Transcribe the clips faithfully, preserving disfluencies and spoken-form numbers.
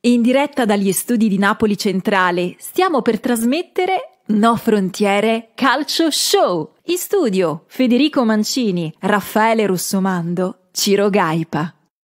In diretta dagli studi di Napoli Centrale stiamo per trasmettere No Frontiere Calcio Show. In studio Federico Mancini, Raffaele Russomando, Ciro Gaipa.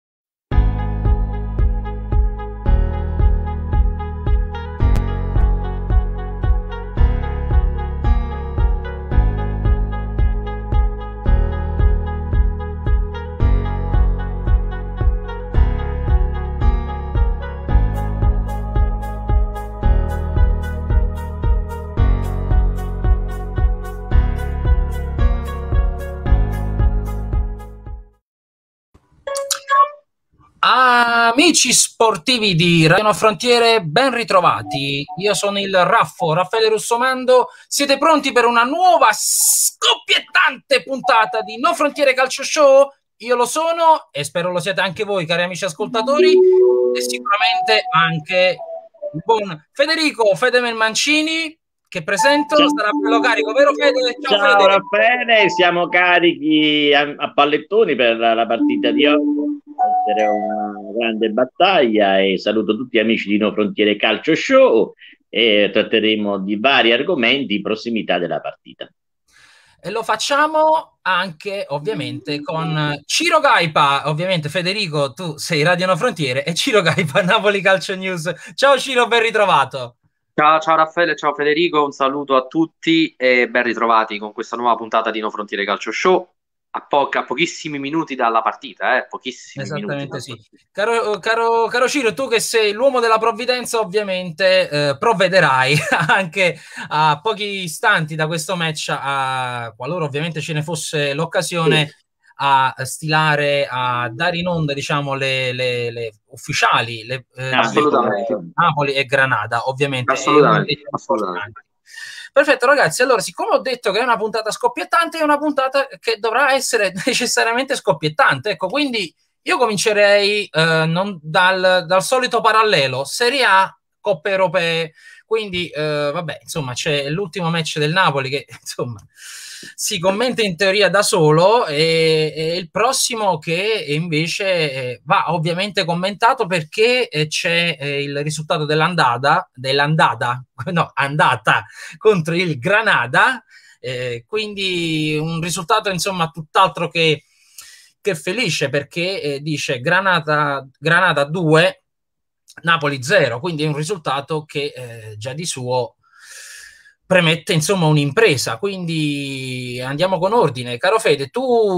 Amici sportivi di Radio No Frontiere, ben ritrovati. Io sono il Raffo, Raffaele Russomando. Siete pronti per una nuova scoppiettante puntata di No Frontiere Calcio Show? Io lo sono e spero lo siate anche voi, cari amici ascoltatori, e sicuramente anche il buon Federico Fedemel Mancini, che presento. Ciao. Sarà bello carico, vero Fede? Ciao, Ciao Raffaele, siamo carichi a, a pallettoni per la, la partita di oggi. Sarà una grande battaglia e saluto tutti gli amici di No Frontiere Calcio Show e tratteremo di vari argomenti in prossimità della partita. E lo facciamo anche ovviamente con Ciro Gaipa. Ovviamente Federico, tu sei Radio No Frontiere, e Ciro Gaipa, Napoli Calcio News. Ciao Ciro, ben ritrovato. Ciao, ciao Raffaele, ciao Federico, un saluto a tutti e ben ritrovati con questa nuova puntata di No Frontiere Calcio Show. A, po- a pochissimi minuti dalla partita, eh? Pochissimi Esattamente minuti. Sì. Caro, caro, caro Ciro, tu che sei l'uomo della provvidenza, ovviamente eh, provvederai anche a pochi istanti da questo match, a, qualora ovviamente ce ne fosse l'occasione, sì, a stilare, a dare in onda, diciamo, le, le, le ufficiali, le, eh, assolutamente. Napoli e Granada, ovviamente. Assolutamente, assolutamente. Perfetto ragazzi, allora siccome ho detto che è una puntata scoppiettante, è una puntata che dovrà essere necessariamente scoppiettante, ecco, quindi io comincerei eh, non dal, dal solito parallelo, Serie A, Coppe Europee, quindi eh, vabbè, insomma c'è l'ultimo match del Napoli che insomma si commenta in teoria da solo, e, e il prossimo che invece va ovviamente commentato perché c'è il risultato dell'andata, dell'andata, no, andata contro il Granada, eh, quindi un risultato insomma tutt'altro che, che felice, perché eh, dice Granada, Granada due, Napoli zero, quindi è un risultato che eh, già di suo premette insomma un'impresa. Quindi andiamo con ordine. Caro Fede,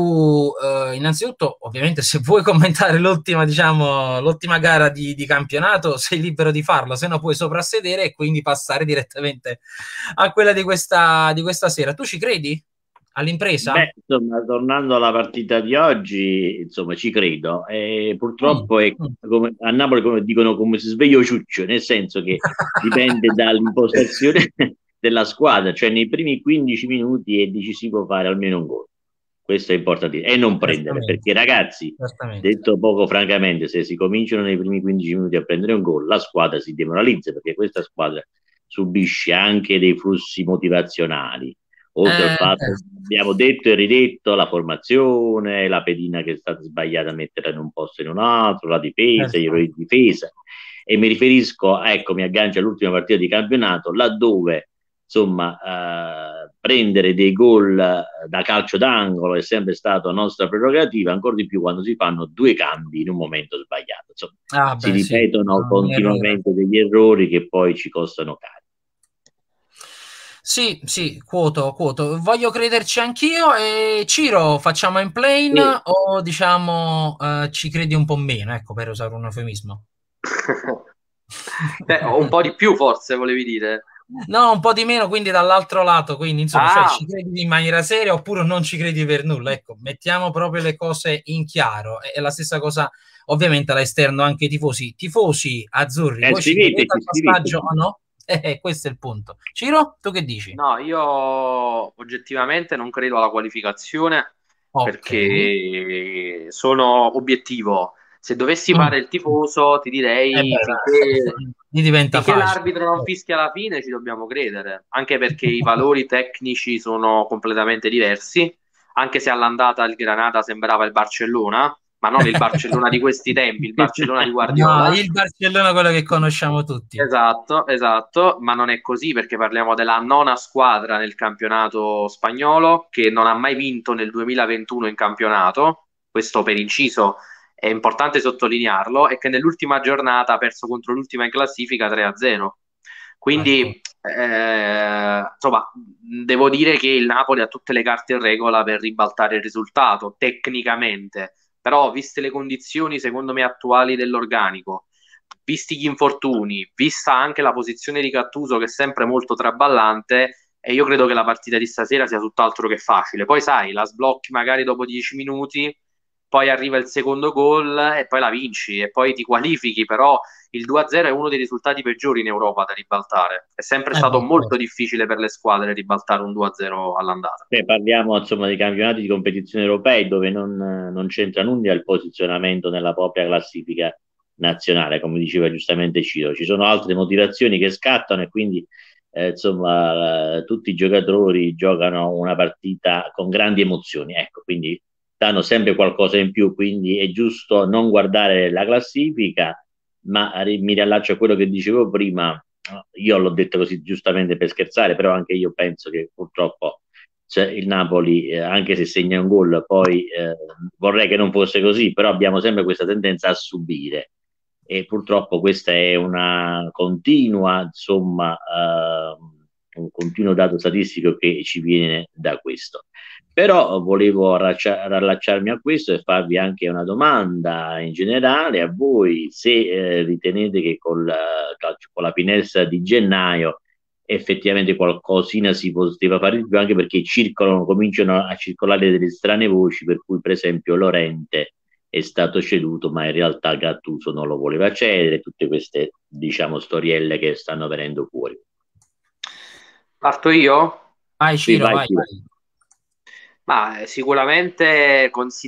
tu eh, innanzitutto ovviamente se vuoi commentare l'ultima, diciamo, l'ultima gara di, di campionato sei libero di farlo, se no puoi soprassedere e quindi passare direttamente a quella di questa, di questa sera. Tu ci credi all'impresa? Beh, insomma, tornando alla partita di oggi, insomma, ci credo. E purtroppo mm. è come, a Napoli, come dicono, come si sveglia Ciuccio, nel senso che dipende dall'impostazione della squadra, cioè nei primi quindici minuti è decisivo fare almeno un gol. Questo è importante, e non prendere, perché ragazzi, detto poco francamente, se si cominciano nei primi quindici minuti a prendere un gol, la squadra si demoralizza, perché questa squadra subisce anche dei flussi motivazionali. Oltre eh, al fatto che abbiamo detto e ridetto, la formazione, la pedina che è stata sbagliata a mettere in un posto e in un altro, la difesa, gli errori di difesa, e mi riferisco, ecco, mi aggancio all'ultima partita di campionato, laddove insomma eh, prendere dei gol da calcio d'angolo è sempre stata nostra prerogativa, ancora di più quando si fanno due cambi in un momento sbagliato, insomma, ah, beh, si ripetono sì, continuamente degli errori che poi ci costano cari. Sì, sì, quoto, quoto. Voglio crederci anch'io. E Ciro, facciamo in plane sì, o diciamo uh, ci credi un po' meno, ecco, per usare un eufemismo? Beh, un po' di più forse volevi dire. No, un po' di meno, quindi dall'altro lato, quindi insomma, ah. cioè, ci credi in maniera seria oppure non ci credi per nulla, ecco, mettiamo proprio le cose in chiaro. E la stessa cosa ovviamente all'esterno anche i tifosi, tifosi azzurri, eh, voi ci credete al passaggio o no? Eh, questo è il punto. Ciro, tu che dici? No, io oggettivamente non credo alla qualificazione, okay, perché sono obiettivo. Se dovessi mm. fare il tifoso ti direi eh beh, finché, finché l'arbitro non fischia alla fine ci dobbiamo credere, anche perché i valori tecnici sono completamente diversi, anche se all'andata il Granada sembrava il Barcellona, ma non il Barcellona di questi tempi, il Barcellona di Guardiola. No, il Barcellona quello che conosciamo tutti. Esatto, esatto, ma non è così perché parliamo della nona squadra nel campionato spagnolo che non ha mai vinto nel duemilaventuno in campionato, questo per inciso è importante sottolinearlo, e che nell'ultima giornata ha perso contro l'ultima in classifica tre a zero. Quindi, eh, insomma, devo dire che il Napoli ha tutte le carte in regola per ribaltare il risultato, tecnicamente, però viste le condizioni, secondo me, attuali dell'organico, visti gli infortuni, vista anche la posizione di Gattuso che è sempre molto traballante, e io credo che la partita di stasera sia tutt'altro che facile. Poi sai, la sblocchi magari dopo dieci minuti, poi arriva il secondo gol e poi la vinci e poi ti qualifichi, però il due a zero è uno dei risultati peggiori in Europa da ribaltare. È sempre Eh, stato beh, molto difficile per le squadre ribaltare un due a zero all'andata. Beh, parliamo insomma di campionati di competizione europei dove non, non c'entra nulla il posizionamento nella propria classifica nazionale, come diceva giustamente Ciro. Ci sono altre motivazioni che scattano e quindi eh, insomma eh, tutti i giocatori giocano una partita con grandi emozioni, ecco, quindi danno sempre qualcosa in più, quindi è giusto non guardare la classifica, ma mi riallaccio a quello che dicevo prima. Io l'ho detto così giustamente per scherzare, però anche io penso che purtroppo cioè, il Napoli, eh, anche se segna un gol, poi eh, vorrei che non fosse così, però abbiamo sempre questa tendenza a subire e purtroppo questa è una continua, insomma, eh, un continuo dato statistico che ci viene da questo. Però volevo rallacciarmi a questo e farvi anche una domanda in generale a voi, se eh, ritenete che col, con la finestra di gennaio effettivamente qualcosina si poteva fare di più, anche perché circolano, cominciano a circolare delle strane voci per cui per esempio Llorente è stato ceduto ma in realtà Gattuso non lo voleva cedere, tutte queste diciamo storielle che stanno venendo fuori. Parto io? Vai Ciro, sì, vai, vai, Ciro. vai. Ma sicuramente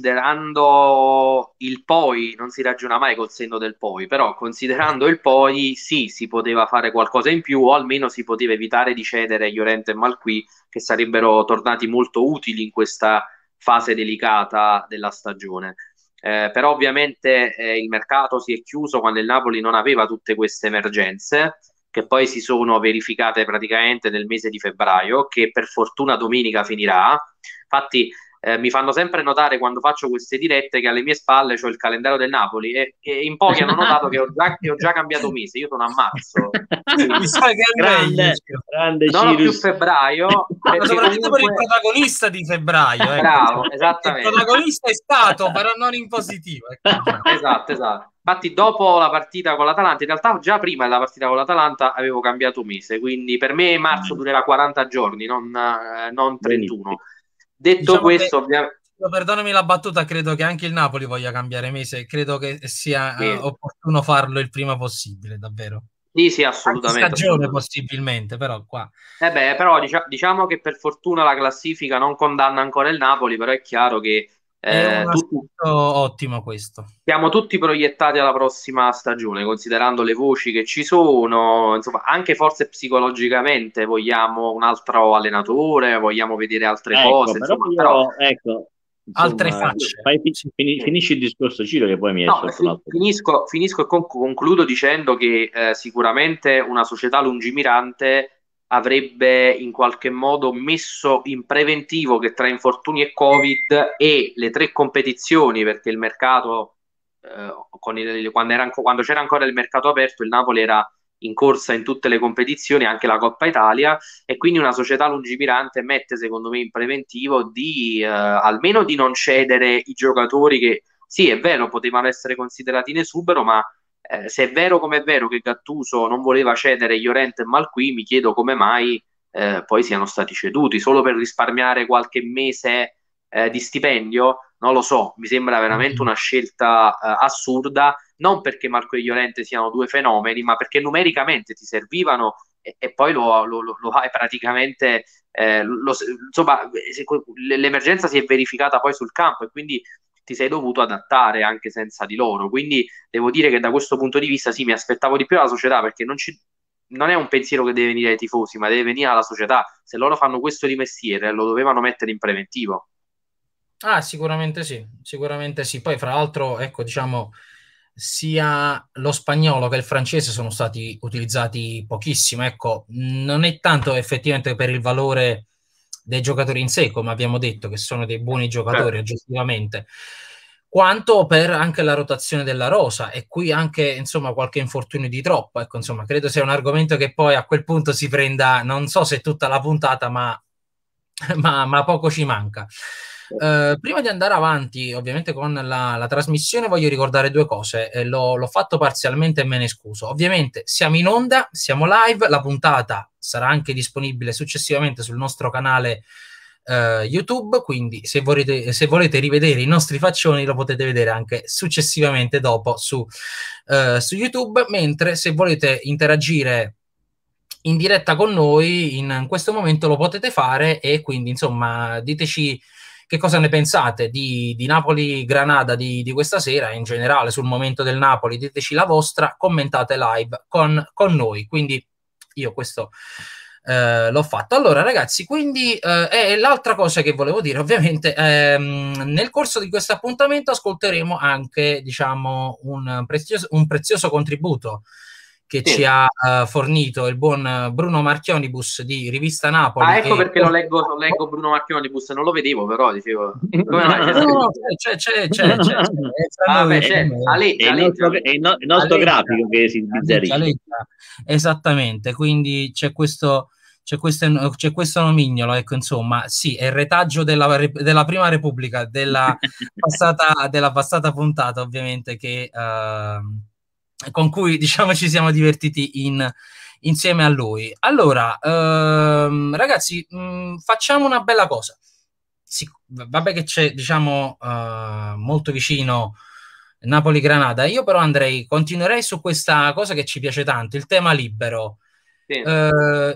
considerando il poi, non si ragiona mai col senno del poi, però considerando il poi sì, si poteva fare qualcosa in più o almeno si poteva evitare di cedere Llorente e Malqui che sarebbero tornati molto utili in questa fase delicata della stagione. Eh, però ovviamente eh, il mercato si è chiuso quando il Napoli non aveva tutte queste emergenze che poi si sono verificate praticamente nel mese di febbraio, che per fortuna domenica finirà. Infatti eh, mi fanno sempre notare quando faccio queste dirette che alle mie spalle c'ho il calendario del Napoli e, e in pochi hanno notato che ho già, che ho già cambiato mese, io sono a marzo. Mi sa che è grande, meglio. grande non ho più febbraio. Ma soprattutto comunque... per il protagonista di febbraio. Ecco. Bravo, esattamente. Il protagonista è stato, però non in positivo. Ecco. Esatto, esatto. Infatti dopo la partita con l'Atalanta, in realtà già prima della partita con l'Atalanta avevo cambiato mese, quindi per me marzo durerà quaranta giorni, non, eh, non trentuno. Detto diciamo questo, che, ovviamente... perdonami la battuta, credo che anche il Napoli voglia cambiare mese, credo che sia sì. uh, opportuno farlo il prima possibile, davvero. Sì, sì, assolutamente. Anche stagione assolutamente. possibilmente, però qua. Eh beh, però dicia- diciamo che per fortuna la classifica non condanna ancora il Napoli, però è chiaro che è eh, un tutti, ottimo questo. siamo tutti proiettati alla prossima stagione, considerando le voci che ci sono, insomma, anche forse psicologicamente vogliamo un altro allenatore, vogliamo vedere altre ecco, cose, però, insomma, io, però... ecco, insomma, altre facce. Fai, fini, finisci il discorso Ciro che poi mi è No, sotto un altro. finisco, finisco e con- concludo dicendo che eh, sicuramente una società lungimirante avrebbe in qualche modo messo in preventivo che tra infortuni e Covid e le tre competizioni, perché il mercato, eh, con il- quando, era, quando c'era ancora il mercato aperto, il Napoli era in corsa in tutte le competizioni, anche la Coppa Italia, e quindi una società lungimirante mette secondo me in preventivo di eh, almeno di non cedere i giocatori che sì, è vero, potevano essere considerati in esubero, ma eh, se è vero come è vero che Gattuso non voleva cedere Llorente e Malqui, mi chiedo come mai eh, poi siano stati ceduti, solo per risparmiare qualche mese eh, di stipendio? Non lo so, mi sembra veramente una scelta eh, assurda, non perché Marco e Llorente siano due fenomeni, ma perché numericamente ti servivano e, e poi lo, lo, lo, lo hai praticamente... Eh, lo, insomma, l'emergenza si è verificata poi sul campo e quindi ti sei dovuto adattare anche senza di loro. Quindi devo dire che da questo punto di vista sì, mi aspettavo di più alla società perché non, ci, non è un pensiero che deve venire ai tifosi, ma deve venire alla società. Se loro fanno questo di mestiere, lo dovevano mettere in preventivo. Ah, sicuramente sì, sicuramente sì. Poi, fra l'altro, ecco, diciamo, sia lo spagnolo che il francese sono stati utilizzati pochissimo. Ecco, non è tanto effettivamente per il valore dei giocatori in sé, come abbiamo detto, che sono dei buoni giocatori Certo. oggettivamente, quanto per anche la rotazione della rosa. E qui anche, insomma, qualche infortunio di troppo. Ecco, insomma, credo sia un argomento che poi a quel punto si prenda, non so se tutta la puntata, ma ma, ma poco ci manca. Uh, prima di andare avanti, ovviamente, con la, la trasmissione, voglio ricordare due cose. Eh, l'ho, l'ho fatto parzialmente e me ne scuso. Ovviamente siamo in onda, siamo live, la puntata sarà anche disponibile successivamente sul nostro canale uh, YouTube, quindi se volete, se volete rivedere i nostri faccioni lo potete vedere anche successivamente dopo su, uh, su YouTube, mentre se volete interagire in diretta con noi in questo momento lo potete fare, e quindi insomma diteci che cosa ne pensate di, di Napoli-Granada di, di questa sera, in generale sul momento del Napoli, diteci la vostra, commentate live con, con noi, quindi io questo eh, l'ho fatto. Allora ragazzi, quindi eh, e l'altra cosa che volevo dire, ovviamente ehm, nel corso di questo appuntamento ascolteremo anche, diciamo, un prezioso, un prezioso contributo che Sì. ci ha uh, fornito il buon Bruno Marchionibus di Rivista Napoli. Ah, ecco e... perché lo leggo, lo leggo Bruno Marchionibus, non lo vedevo però, dicevo, come mai c'è no, scritto? no, c'è, c'è, c'è, c'è, c'è, c'è. Ah, Noi, beh, c'è, È aleggia, il aleggia, nostro, è il no- il nostro aleggia, grafico che si aleggia, sbizzarrisce. aleggia. Esattamente, quindi c'è questo, c'è questo, c'è questo nomignolo, ecco, insomma, sì, è il retaggio della, della Prima Repubblica, della passata, della passata puntata, ovviamente, che... Uh, con cui, diciamo, ci siamo divertiti in, insieme a lui. Allora, ehm, ragazzi, mh, facciamo una bella cosa. Sì, vabbè che c'è, diciamo, uh, molto vicino Napoli-Granada. Io però andrei, continuerei su questa cosa che ci piace tanto, il tema libero. sì. Uh,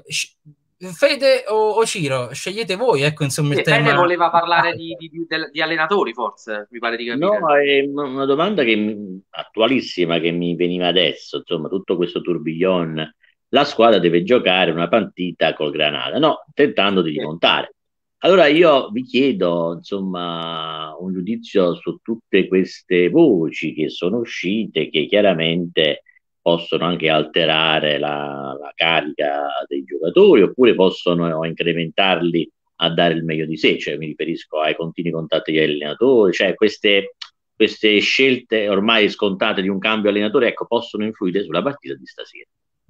Fede o, o Ciro, scegliete voi, ecco, insomma, il Sì, tema. Fede voleva parlare di, di, di, di allenatori, forse, mi pare di capire. No, è una domanda che, mi- attualissima che mi veniva adesso, insomma, tutto questo tourbillon. La squadra deve giocare una partita col Granada, no, tentando di Sì. rimontare. Allora io vi chiedo, insomma, un giudizio su tutte queste voci che sono uscite, che chiaramente possono anche alterare la, la carica dei giocatori, oppure possono incrementarli a dare il meglio di sé, cioè mi riferisco ai continui contatti degli allenatori, cioè queste, queste scelte ormai scontate di un cambio allenatore, ecco, possono influire sulla partita di stasera.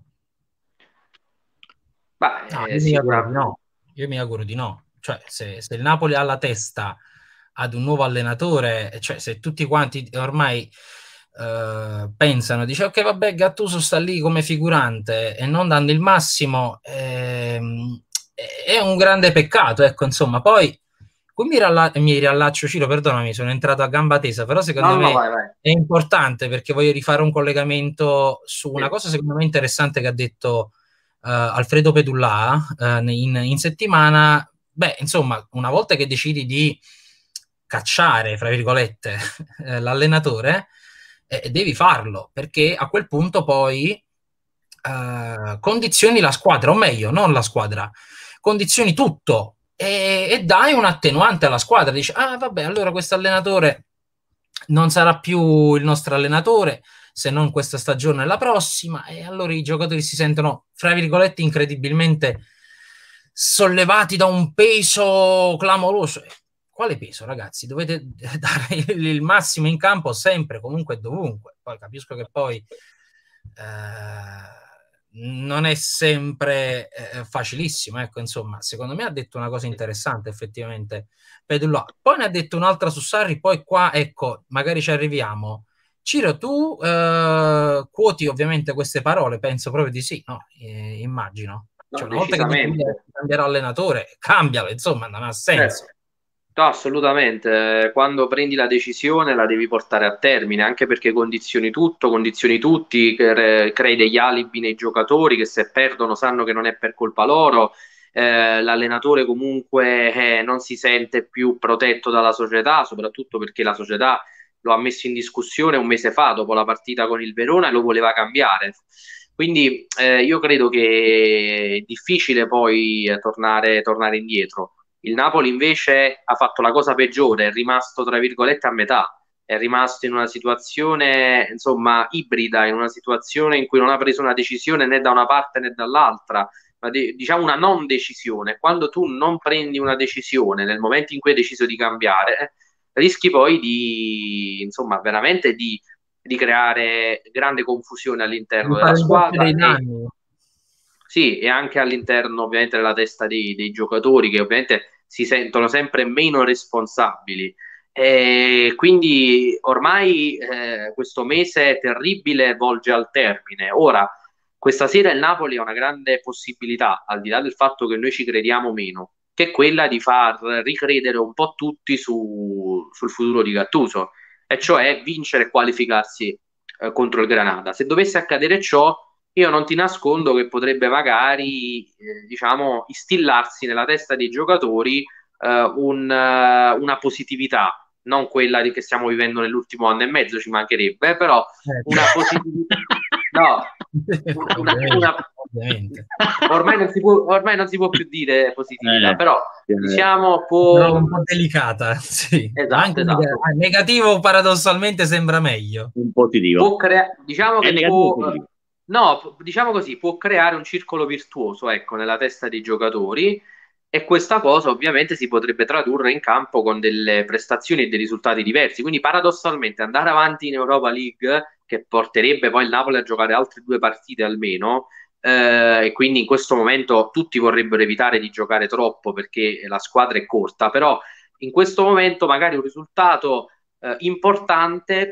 Beh, No, eh, io mi auguro di sicuramente. no. Io mi auguro di no. Cioè, se, se il Napoli ha la testa ad un nuovo allenatore, cioè se tutti quanti ormai eh, pensano, dice ok, vabbè, Gattuso sta lì come figurante e non danno il massimo, ehm, è un grande peccato, ecco, insomma. Poi qui mi, ralla- mi riallaccio, Ciro, perdonami, sono entrato a gamba tesa, però secondo No, no, me vai, vai. è importante, perché voglio rifare un collegamento su una Sì. cosa secondo me interessante che ha detto Uh, Alfredo Pedullà uh, in, in settimana. Beh, insomma, una volta che decidi di cacciare, fra virgolette, l'allenatore, eh, devi farlo, perché a quel punto poi uh, condizioni la squadra, o meglio, non la squadra, condizioni tutto e, e dai un attenuante alla squadra. Dici, ah vabbè, allora questo allenatore non sarà più il nostro allenatore, se non questa stagione e la prossima, e allora i giocatori si sentono, fra virgolette, incredibilmente sollevati da un peso clamoroso. Quale peso, ragazzi? Dovete dare il massimo in campo sempre, comunque e dovunque. Poi capisco che poi eh, non è sempre eh, facilissimo, ecco, insomma, secondo me ha detto una cosa interessante, effettivamente, Pedulla. Poi ne ha detto un'altra su Sarri, poi qua, ecco, magari ci arriviamo. Ciro, tu eh, quoti ovviamente queste parole? Penso proprio di sì, no? Eh, immagino. No, Cioè, una volta che decisamente. cambierà allenatore, cambialo, insomma, non ha senso. Certo. No, assolutamente. Quando prendi la decisione la devi portare a termine, anche perché condizioni tutto, condizioni tutti, cre- crei degli alibi nei giocatori che se perdono sanno che non è per colpa loro. Eh, l'allenatore comunque eh, non si sente più protetto dalla società, soprattutto perché la società lo ha messo in discussione un mese fa dopo la partita con il Verona e lo voleva cambiare. Quindi eh, io credo che è difficile poi eh, tornare, tornare indietro. Il Napoli invece ha fatto la cosa peggiore, è rimasto tra virgolette a metà, è rimasto in una situazione insomma ibrida, in una situazione in cui non ha preso una decisione né da una parte né dall'altra, ma de- diciamo una non decisione. Quando tu non prendi una decisione nel momento in cui hai deciso di cambiare, rischi poi di, insomma, veramente di, di creare grande confusione all'interno di della fare il doppio squadra dei e, danni. sì, e anche all'interno ovviamente della testa dei, dei giocatori che ovviamente si sentono sempre meno responsabili. E quindi ormai eh, questo mese terribile volge al termine. Ora, questa sera il Napoli ha una grande possibilità, al di là del fatto che noi ci crediamo meno, che è quella di far ricredere un po' tutti su- sul futuro di Gattuso, e cioè vincere e qualificarsi eh, contro il Granada. Se dovesse accadere ciò, io non ti nascondo che potrebbe magari, eh, diciamo, instillarsi nella testa dei giocatori eh, un, eh, una positività, non quella di che stiamo vivendo nell'ultimo anno e mezzo, ci mancherebbe, però Eh, una positività. No, una, una- ovviamente, una- ovviamente. ormai non si può, ormai non si può più dire positività, Eh, però eh, diciamo Però può. un po' delicata, sì. Ma Esatto, anche neg- esatto. ah, negativo paradossalmente sembra meglio. un positivo. Può crea- diciamo È che negativo o può, positivo? no, pu- diciamo così, può creare un circolo virtuoso, ecco, nella testa dei giocatori, e questa cosa ovviamente si potrebbe tradurre in campo con delle prestazioni e dei risultati diversi. Quindi paradossalmente andare avanti in Europa League, che porterebbe poi il Napoli a giocare altre due partite almeno, eh, e quindi in questo momento tutti vorrebbero evitare di giocare troppo perché la squadra è corta, però in questo momento magari un risultato eh, importante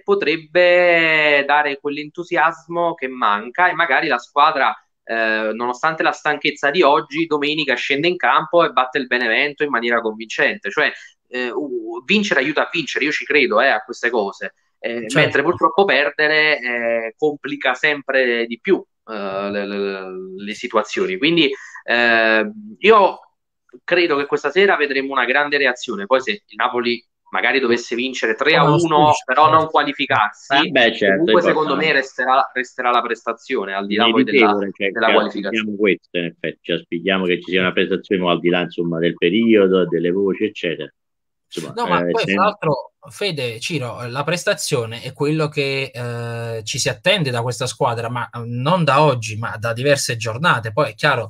potrebbe dare quell'entusiasmo che manca, e magari la squadra, eh, nonostante la stanchezza di oggi, domenica scende in campo e batte il Benevento in maniera convincente. Cioè, eh, uh, vincere aiuta a vincere, io ci credo eh, a queste cose. Eh, mentre Certo. purtroppo perdere eh, complica sempre di più eh, le, le- le situazioni. Quindi eh, io credo che questa sera vedremo una grande reazione. Poi se il Napoli magari dovesse vincere tre a Come uno, auspici, però non certo. Eh qualificarsi, beh, certo, è comunque secondo me importante. resterà, resterà la prestazione, al di là poi della, Meritevole, cioè, ci della qualificazione. aspettiamo questo, in effetti, ci aspettiamo che ci sia una prestazione al di là, insomma, del periodo, delle voci, eccetera. Insomma, No, ma eh, poi fra sem- l'altro, Fede, Ciro, la prestazione è quello che eh, ci si attende da questa squadra, ma eh, non da oggi, ma da diverse giornate. Poi è chiaro,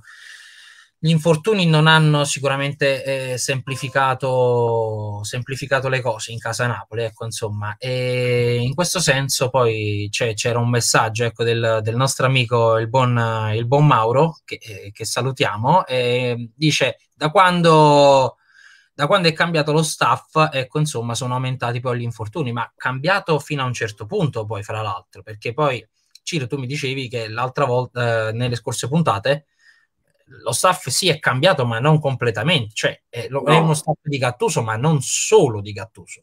gli infortuni non hanno sicuramente eh, semplificato, semplificato le cose in casa Napoli, ecco, insomma. E in questo senso poi c'è- c'era un messaggio, ecco, del, del nostro amico, il buon, il buon Mauro, che, eh, che salutiamo, e dice, da quando da quando è cambiato lo staff, ecco, insomma, sono aumentati poi gli infortuni, ma cambiato fino a un certo punto, poi, fra l'altro, perché poi, Ciro, tu mi dicevi che l'altra volta, eh, nelle scorse puntate, lo staff sì è cambiato, ma non completamente, cioè è, lo- è uno No, staff di Gattuso, ma non solo di Gattuso.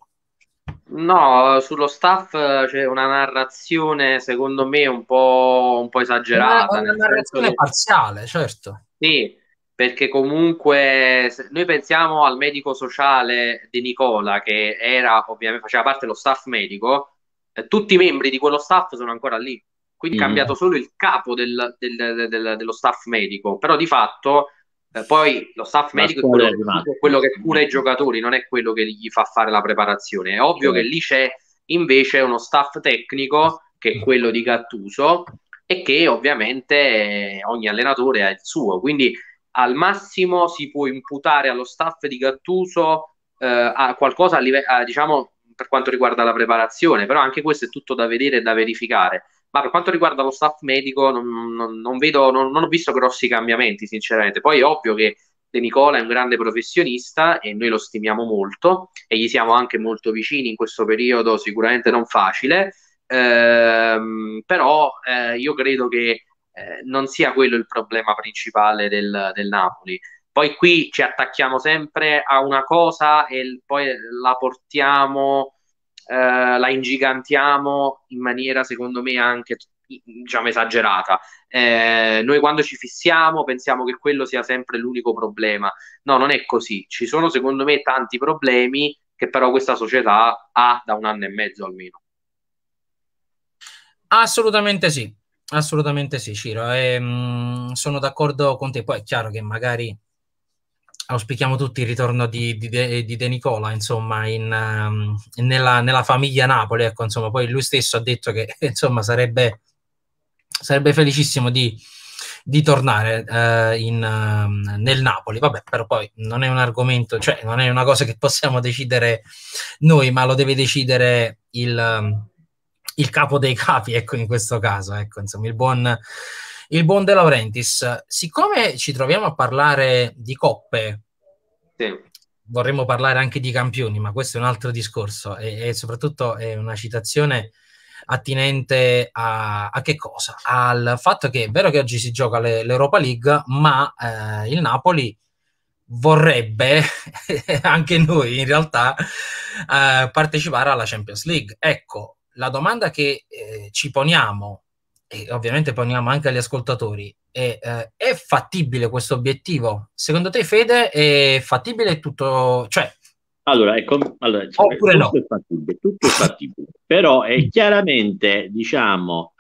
no, sullo staff eh, c'è una narrazione secondo me un po', un po' Una, esagerata, una nel senso narrazione che parziale, certo. sì, perché comunque se noi pensiamo al medico sociale di Nicola, che era ovviamente faceva parte dello staff medico, eh, tutti i membri di quello staff sono ancora lì. Quindi è Mhm. cambiato solo il capo del- del- del- del- dello staff medico, però di fatto eh, poi lo staff La medico è squadra quello è che, rimasta. è quello che cura i giocatori, non è quello che gli fa fare la preparazione. È ovvio che Cioè, lì c'è invece uno staff tecnico, che è quello di Gattuso, e che ovviamente eh, ogni allenatore ha il suo. Quindi al massimo si può imputare allo staff di Gattuso eh, a qualcosa a live- a, diciamo per quanto riguarda la preparazione, però anche questo è tutto da vedere e da verificare. Ma per quanto riguarda lo staff medico, non, non- non vedo, non, non ho visto grossi cambiamenti, sinceramente. Poi è ovvio che De Nicola è un grande professionista e noi lo stimiamo molto e gli siamo anche molto vicini in questo periodo, sicuramente non facile. Ehm, però eh, io credo che eh, non sia quello il problema principale del, del Napoli. Poi qui ci attacchiamo sempre a una cosa e l- poi la portiamo, eh, la ingigantiamo in maniera secondo me anche diciamo esagerata. Eh, noi quando ci fissiamo pensiamo che quello sia sempre l'unico problema. No, non è così. Ci sono secondo me tanti problemi che però questa società ha da un anno e mezzo almeno. Assolutamente sì, assolutamente sì, Ciro. E, mh, sono d'accordo con te. Poi è chiaro che magari auspichiamo tutti il ritorno di, di, De, di De Nicola, insomma, in, um, nella, nella famiglia Napoli, ecco, insomma, poi lui stesso ha detto che, insomma, sarebbe, sarebbe felicissimo di, di tornare uh, in, uh, nel Napoli. Vabbè, però poi non è un argomento, cioè non è una cosa che possiamo decidere noi, ma lo deve decidere il, um, il capo dei capi, ecco, in questo caso, ecco, insomma, il buon... Il buon De Laurentiis. Siccome ci troviamo a parlare di coppe, sì, vorremmo parlare anche di campioni, ma questo è un altro discorso e, e soprattutto è una citazione attinente a, a che cosa? Al fatto che è vero che oggi si gioca le, l'Europa League, ma eh, il Napoli vorrebbe, anche noi in realtà, eh, partecipare alla Champions League. Ecco, la domanda che eh, ci poniamo, e ovviamente poniamo anche agli ascoltatori, è, eh, è fattibile questo obiettivo? Secondo te, Fede, è fattibile tutto? Cioè, allora, ecco, allora oppure tutto no? è fattibile, tutto è fattibile, però è chiaramente, diciamo,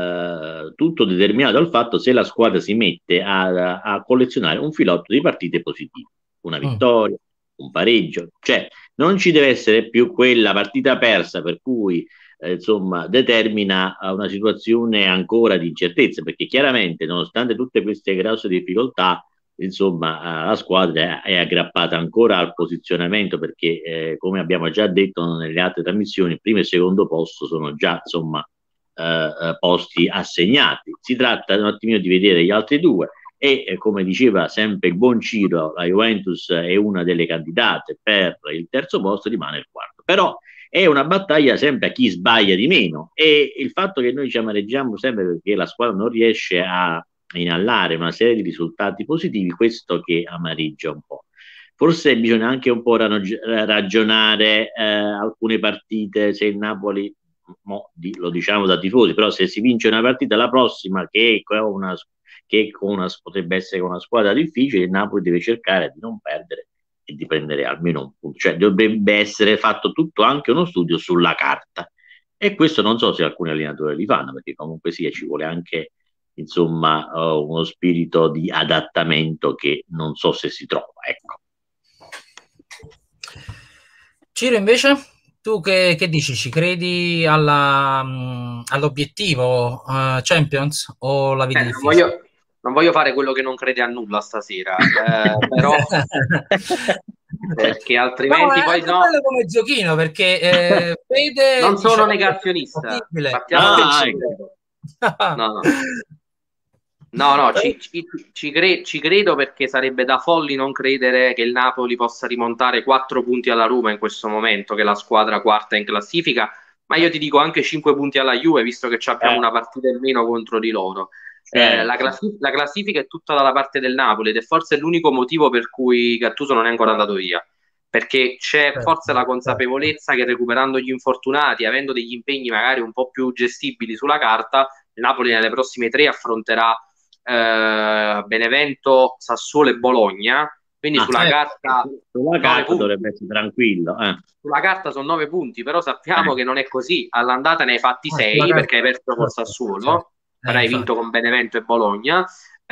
eh, tutto determinato dal fatto se la squadra si mette a, a collezionare un filotto di partite positive, una vittoria, mm. un pareggio, cioè non ci deve essere più quella partita persa per cui Eh, insomma, determina una situazione ancora di incertezza, perché chiaramente, nonostante tutte queste grosse difficoltà, insomma, la squadra è aggrappata ancora al posizionamento, perché, eh, come abbiamo già detto nelle altre trasmissioni, il primo e il secondo posto sono già, insomma, eh, posti assegnati. Si tratta un attimino di vedere gli altri due. E eh, come diceva sempre il buon Ciro, la Juventus è una delle candidate per il terzo posto, rimane il quarto. Però è una battaglia sempre a chi sbaglia di meno, e il fatto che noi ci amareggiamo sempre perché la squadra non riesce a inallare una serie di risultati positivi, questo che amareggia un po'. Forse bisogna anche un po' ragionare eh, alcune partite, se il Napoli, mo, di, lo diciamo da tifosi, però se si vince una partita, la prossima che è una, che con una, potrebbe essere una squadra difficile, il Napoli deve cercare di non perdere e di prendere almeno un punto, cioè dovrebbe essere fatto tutto anche uno studio sulla carta, e questo non so se alcuni allenatori li fanno, perché comunque sia ci vuole anche, insomma, uh, uno spirito di adattamento che non so se si trova, ecco. Ciro, invece tu che, che dici? Ci credi alla, mh, all'obiettivo uh, Champions o la vedi eh, difficile? Voglio... Non voglio fare quello che non crede a nulla stasera, eh, però perché altrimenti no, poi è no. bello come giochino, perché eh, Fede non sono diciamo, negazionista. Ah, no, no, no, no ci, ci, ci, cre- ci credo, perché sarebbe da folli non credere che il Napoli possa rimontare quattro punti alla Roma in questo momento, che è la squadra quarta in classifica, ma io ti dico anche cinque punti alla Juve, visto che abbiamo eh. una partita in meno contro di loro. Eh, la, classif- la classifica è tutta dalla parte del Napoli, ed è forse l'unico motivo per cui Gattuso non è ancora andato via, perché c'è forse la consapevolezza che recuperando gli infortunati, avendo degli impegni magari un po' più gestibili sulla carta, il Napoli nelle prossime tre affronterà eh, Benevento, Sassuolo e Bologna, quindi ah, sulla, eh, carta, sulla carta dovrebbe essere tranquillo, eh. sulla carta sono nove punti, però sappiamo eh. che non è così, all'andata ne hai fatti ah, sei perché carta... hai perso con Sassuolo, però hai vinto con Benevento e Bologna,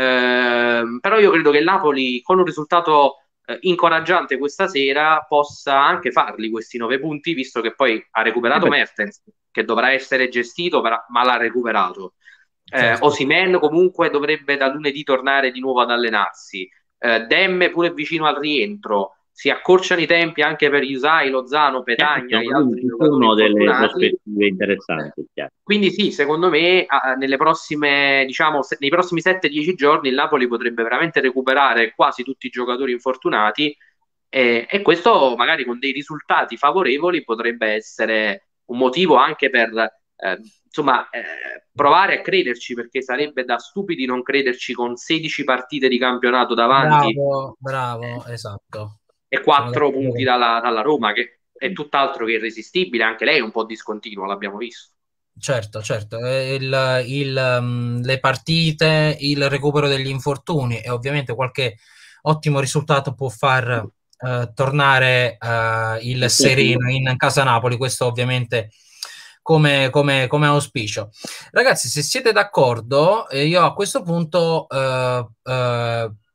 eh, però io credo che il Napoli con un risultato eh, incoraggiante questa sera possa anche farli questi nove punti, visto che poi ha recuperato eh Mertens, che dovrà essere gestito, ma l'ha recuperato. Eh, certo. Osimhen comunque dovrebbe da lunedì tornare di nuovo ad allenarsi, eh, Demme pure vicino al rientro, si accorciano i tempi anche per Yusai, Lozano, Petagna, eh, gli altri sono delle prospettive interessanti. Eh, quindi sì, secondo me a, nelle prossime, diciamo, se, nei prossimi sette dieci giorni il Napoli potrebbe veramente recuperare quasi tutti i giocatori infortunati, e, e questo magari con dei risultati favorevoli potrebbe essere un motivo anche per eh, insomma eh, provare a crederci, perché sarebbe da stupidi non crederci con sedici partite di campionato davanti. Bravo, bravo, esatto. E quattro punti dalla, dalla Roma, che è tutt'altro che irresistibile, anche lei è un po' discontinua, l'abbiamo visto. Certo, certo, il, il, um, le partite, il recupero degli infortuni e ovviamente qualche ottimo risultato può far uh, tornare uh, il sereno in casa Napoli, questo ovviamente come, come, come auspicio. Ragazzi, se siete d'accordo, eh, io a questo punto uh, uh,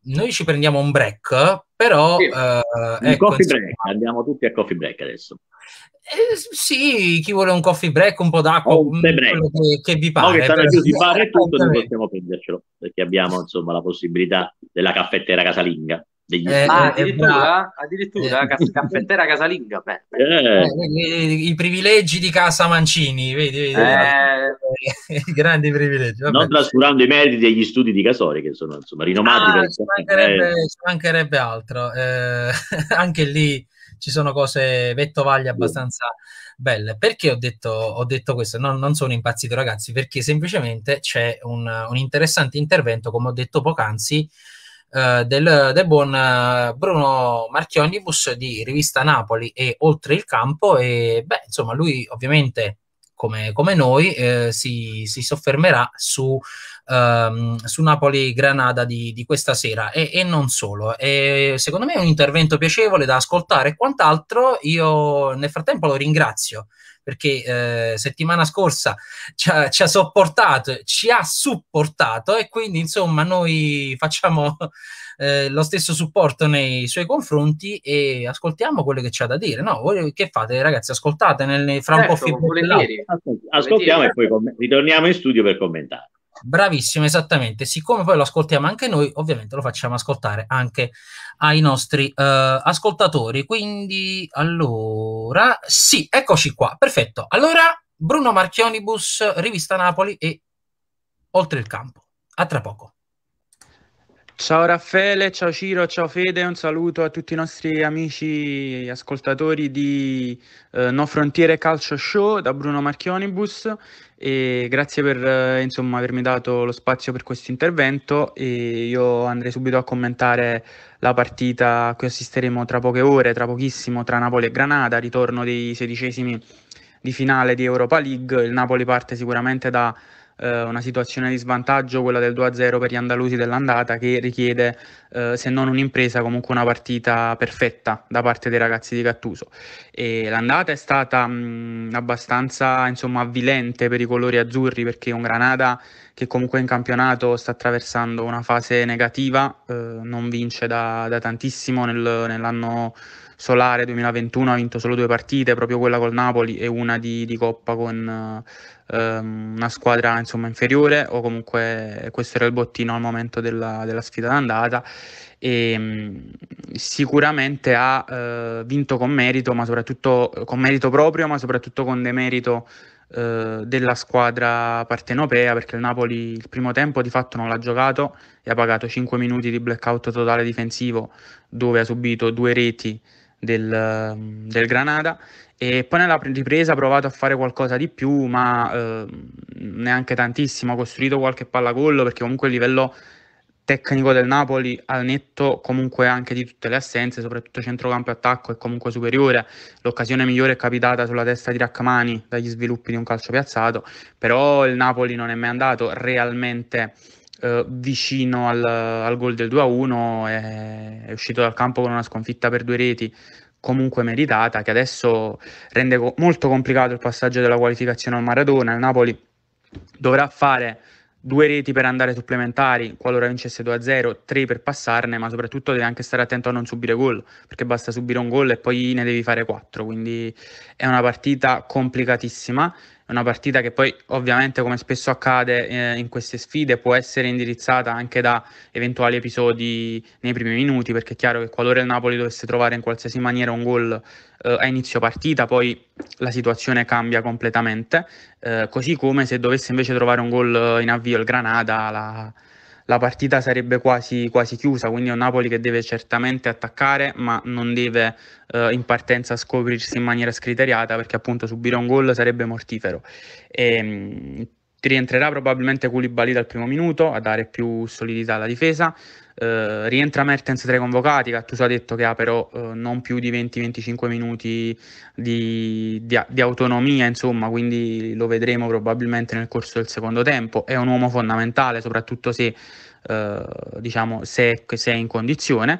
noi ci prendiamo un break, però sì. eh, un ecco, coffee insomma, break, andiamo tutti a coffee break adesso. Eh, sì, chi vuole un coffee break, un po' d'acqua, O un tea break. quello che, che vi No, che pare. stanno Però- chiusi i bar e tutto, noi Esattamente. possiamo prendercelo, perché abbiamo insomma la possibilità della caffettera casalinga degli Eh, studi. Ah, eh, eh, bravo. addirittura? Eh, Addirittura? Caff- caffettera casalinga? Beh, beh. Eh, eh, I privilegi di Casa Mancini, vedi, vedi, esatto. eh, i grandi privilegi. Vabbè. Non trascurando i meriti degli studi di Casori, che sono insomma rinomati Ah, per il ci caffè. mancherebbe, Eh, ci mancherebbe altro. Eh, anche lì ci sono cose vettovaglie abbastanza belle. Perché ho detto, ho detto questo? Non, non sono impazzito, ragazzi, perché semplicemente c'è un, un interessante intervento, come ho detto poc'anzi, eh, del, del buon eh, Bruno Marchionibus di Rivista Napoli e Oltre il Campo. E beh, insomma, lui ovviamente, come, come noi, eh, si, si soffermerà su Um, su Napoli-Granada di, di questa sera e, e non solo. E secondo me è un intervento piacevole da ascoltare e quant'altro. Io nel frattempo lo ringrazio perché eh, settimana scorsa ci ha, ci ha sopportato, ci ha supportato e quindi insomma noi facciamo eh, lo stesso supporto nei suoi confronti e ascoltiamo quello che c'ha da dire. No, voi che fate ragazzi? Ascoltate nel, fra un po' Certo, feedback volentieri. ascoltiamo volentieri. e poi com- ritorniamo in studio per commentare. Bravissimo, esattamente. Siccome poi lo ascoltiamo anche noi, ovviamente lo facciamo ascoltare anche ai nostri uh, ascoltatori. Quindi, allora, sì, eccoci qua. Perfetto. Allora, Bruno Marchionibus, Rivista Napoli e Oltre il Campo. A tra poco. Ciao Raffaele, ciao Ciro, ciao Fede, un saluto a tutti i nostri amici ascoltatori di eh, No Frontiere Calcio Show da Bruno Marchionibus e grazie per eh, insomma avermi dato lo spazio per questo intervento e io andrei subito a commentare la partita a cui assisteremo tra poche ore, tra pochissimo, tra Napoli e Granada, ritorno dei sedicesimi di finale di Europa League. Il Napoli parte sicuramente da eh, una situazione di svantaggio, quella del due a zero per gli andalusi dell'andata, che richiede eh, se non un'impresa comunque una partita perfetta da parte dei ragazzi di Gattuso. E l'andata è stata mh, abbastanza insomma avvilente per i colori azzurri, perché un Granada che comunque in campionato sta attraversando una fase negativa, eh, non vince da, da tantissimo nel, nell'anno solare duemilaventuno, ha vinto solo due partite, proprio quella col Napoli e una di, di Coppa con ehm, una squadra insomma inferiore, o comunque questo era il bottino al momento della, della sfida d'andata. E mh, sicuramente ha eh, vinto con merito, ma soprattutto con merito proprio, ma soprattutto con demerito eh, della squadra partenopea, perché il Napoli il primo tempo di fatto non l'ha giocato e ha pagato cinque minuti di blackout totale difensivo, dove ha subito due reti del, del Granada, e poi nella ripresa ha provato a fare qualcosa di più, ma eh, neanche tantissimo. Ha costruito qualche palla gol, perché comunque il livello tecnico del Napoli, al netto comunque anche di tutte le assenze, soprattutto centrocampo e attacco, è comunque superiore. L'occasione migliore è capitata sulla testa di Rachmani dagli sviluppi di un calcio piazzato, però il Napoli non è mai andato realmente eh, vicino al, al gol del due a uno, è, è uscito dal campo con una sconfitta per due reti comunque meritata, che adesso rende co- molto complicato il passaggio della qualificazione al Maradona. Il Napoli dovrà fare due reti per andare supplementari qualora vincesse due a zero, tre per passarne, ma soprattutto deve anche stare attento a non subire gol, perché basta subire un gol e poi ne devi fare quattro, quindi è una partita complicatissima. È una partita che poi ovviamente, come spesso accade eh, in queste sfide, può essere indirizzata anche da eventuali episodi nei primi minuti, perché è chiaro che qualora il Napoli dovesse trovare in qualsiasi maniera un gol eh, a inizio partita, poi la situazione cambia completamente, eh, così come se dovesse invece trovare un gol in avvio il Granada, la, la partita sarebbe quasi, quasi chiusa. Quindi è un Napoli che deve certamente attaccare, ma non deve eh, in partenza scoprirsi in maniera scriteriata, perché appunto subire un gol sarebbe mortifero. E, mh, rientrerà probabilmente Koulibaly dal primo minuto a dare più solidità alla difesa. Uh, rientra Mertens tra i convocati. Gattuso ha detto che ha però uh, non più di venti venticinque minuti di, di, di autonomia, insomma, quindi lo vedremo probabilmente nel corso del secondo tempo. È un uomo fondamentale, soprattutto se, uh, diciamo, se, se è in condizione.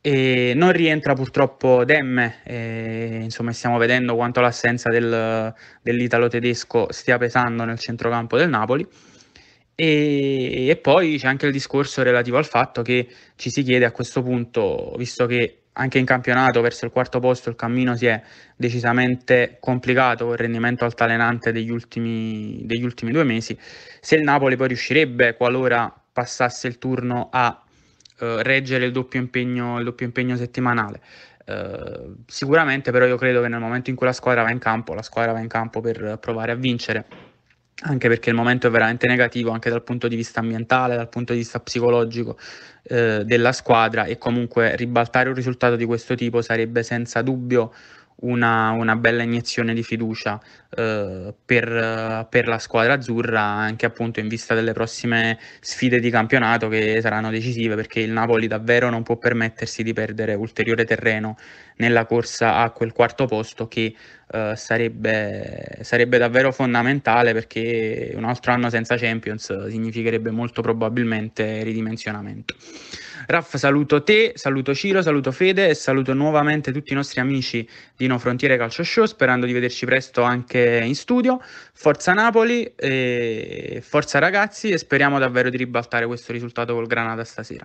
E non rientra purtroppo Demme, e, insomma, stiamo vedendo quanto l'assenza del, dell'italo tedesco stia pesando nel centrocampo del Napoli. E, e poi c'è anche il discorso relativo al fatto che ci si chiede a questo punto, visto che anche in campionato verso il quarto posto il cammino si è decisamente complicato con il rendimento altalenante degli ultimi, degli ultimi due mesi, se il Napoli poi riuscirebbe, qualora passasse il turno, a eh, reggere il doppio impegno, il doppio impegno settimanale. Eh, sicuramente però io credo che nel momento in cui la squadra va in campo, la squadra va in campo per provare a vincere, anche perché il momento è veramente negativo anche dal punto di vista ambientale, dal punto di vista psicologico eh, della squadra, e comunque ribaltare un risultato di questo tipo sarebbe senza dubbio una, una bella iniezione di fiducia eh, per, per la squadra azzurra, anche appunto in vista delle prossime sfide di campionato che saranno decisive, perché il Napoli davvero non può permettersi di perdere ulteriore terreno nella corsa a quel quarto posto che Uh, sarebbe, sarebbe davvero fondamentale, perché un altro anno senza Champions significherebbe molto probabilmente ridimensionamento. Raff, saluto te, saluto Ciro, saluto Fede e saluto nuovamente tutti i nostri amici di No Frontiere Calcio Show, sperando di vederci presto anche in studio. Forza Napoli, e forza ragazzi, e speriamo davvero di ribaltare questo risultato col Granada stasera.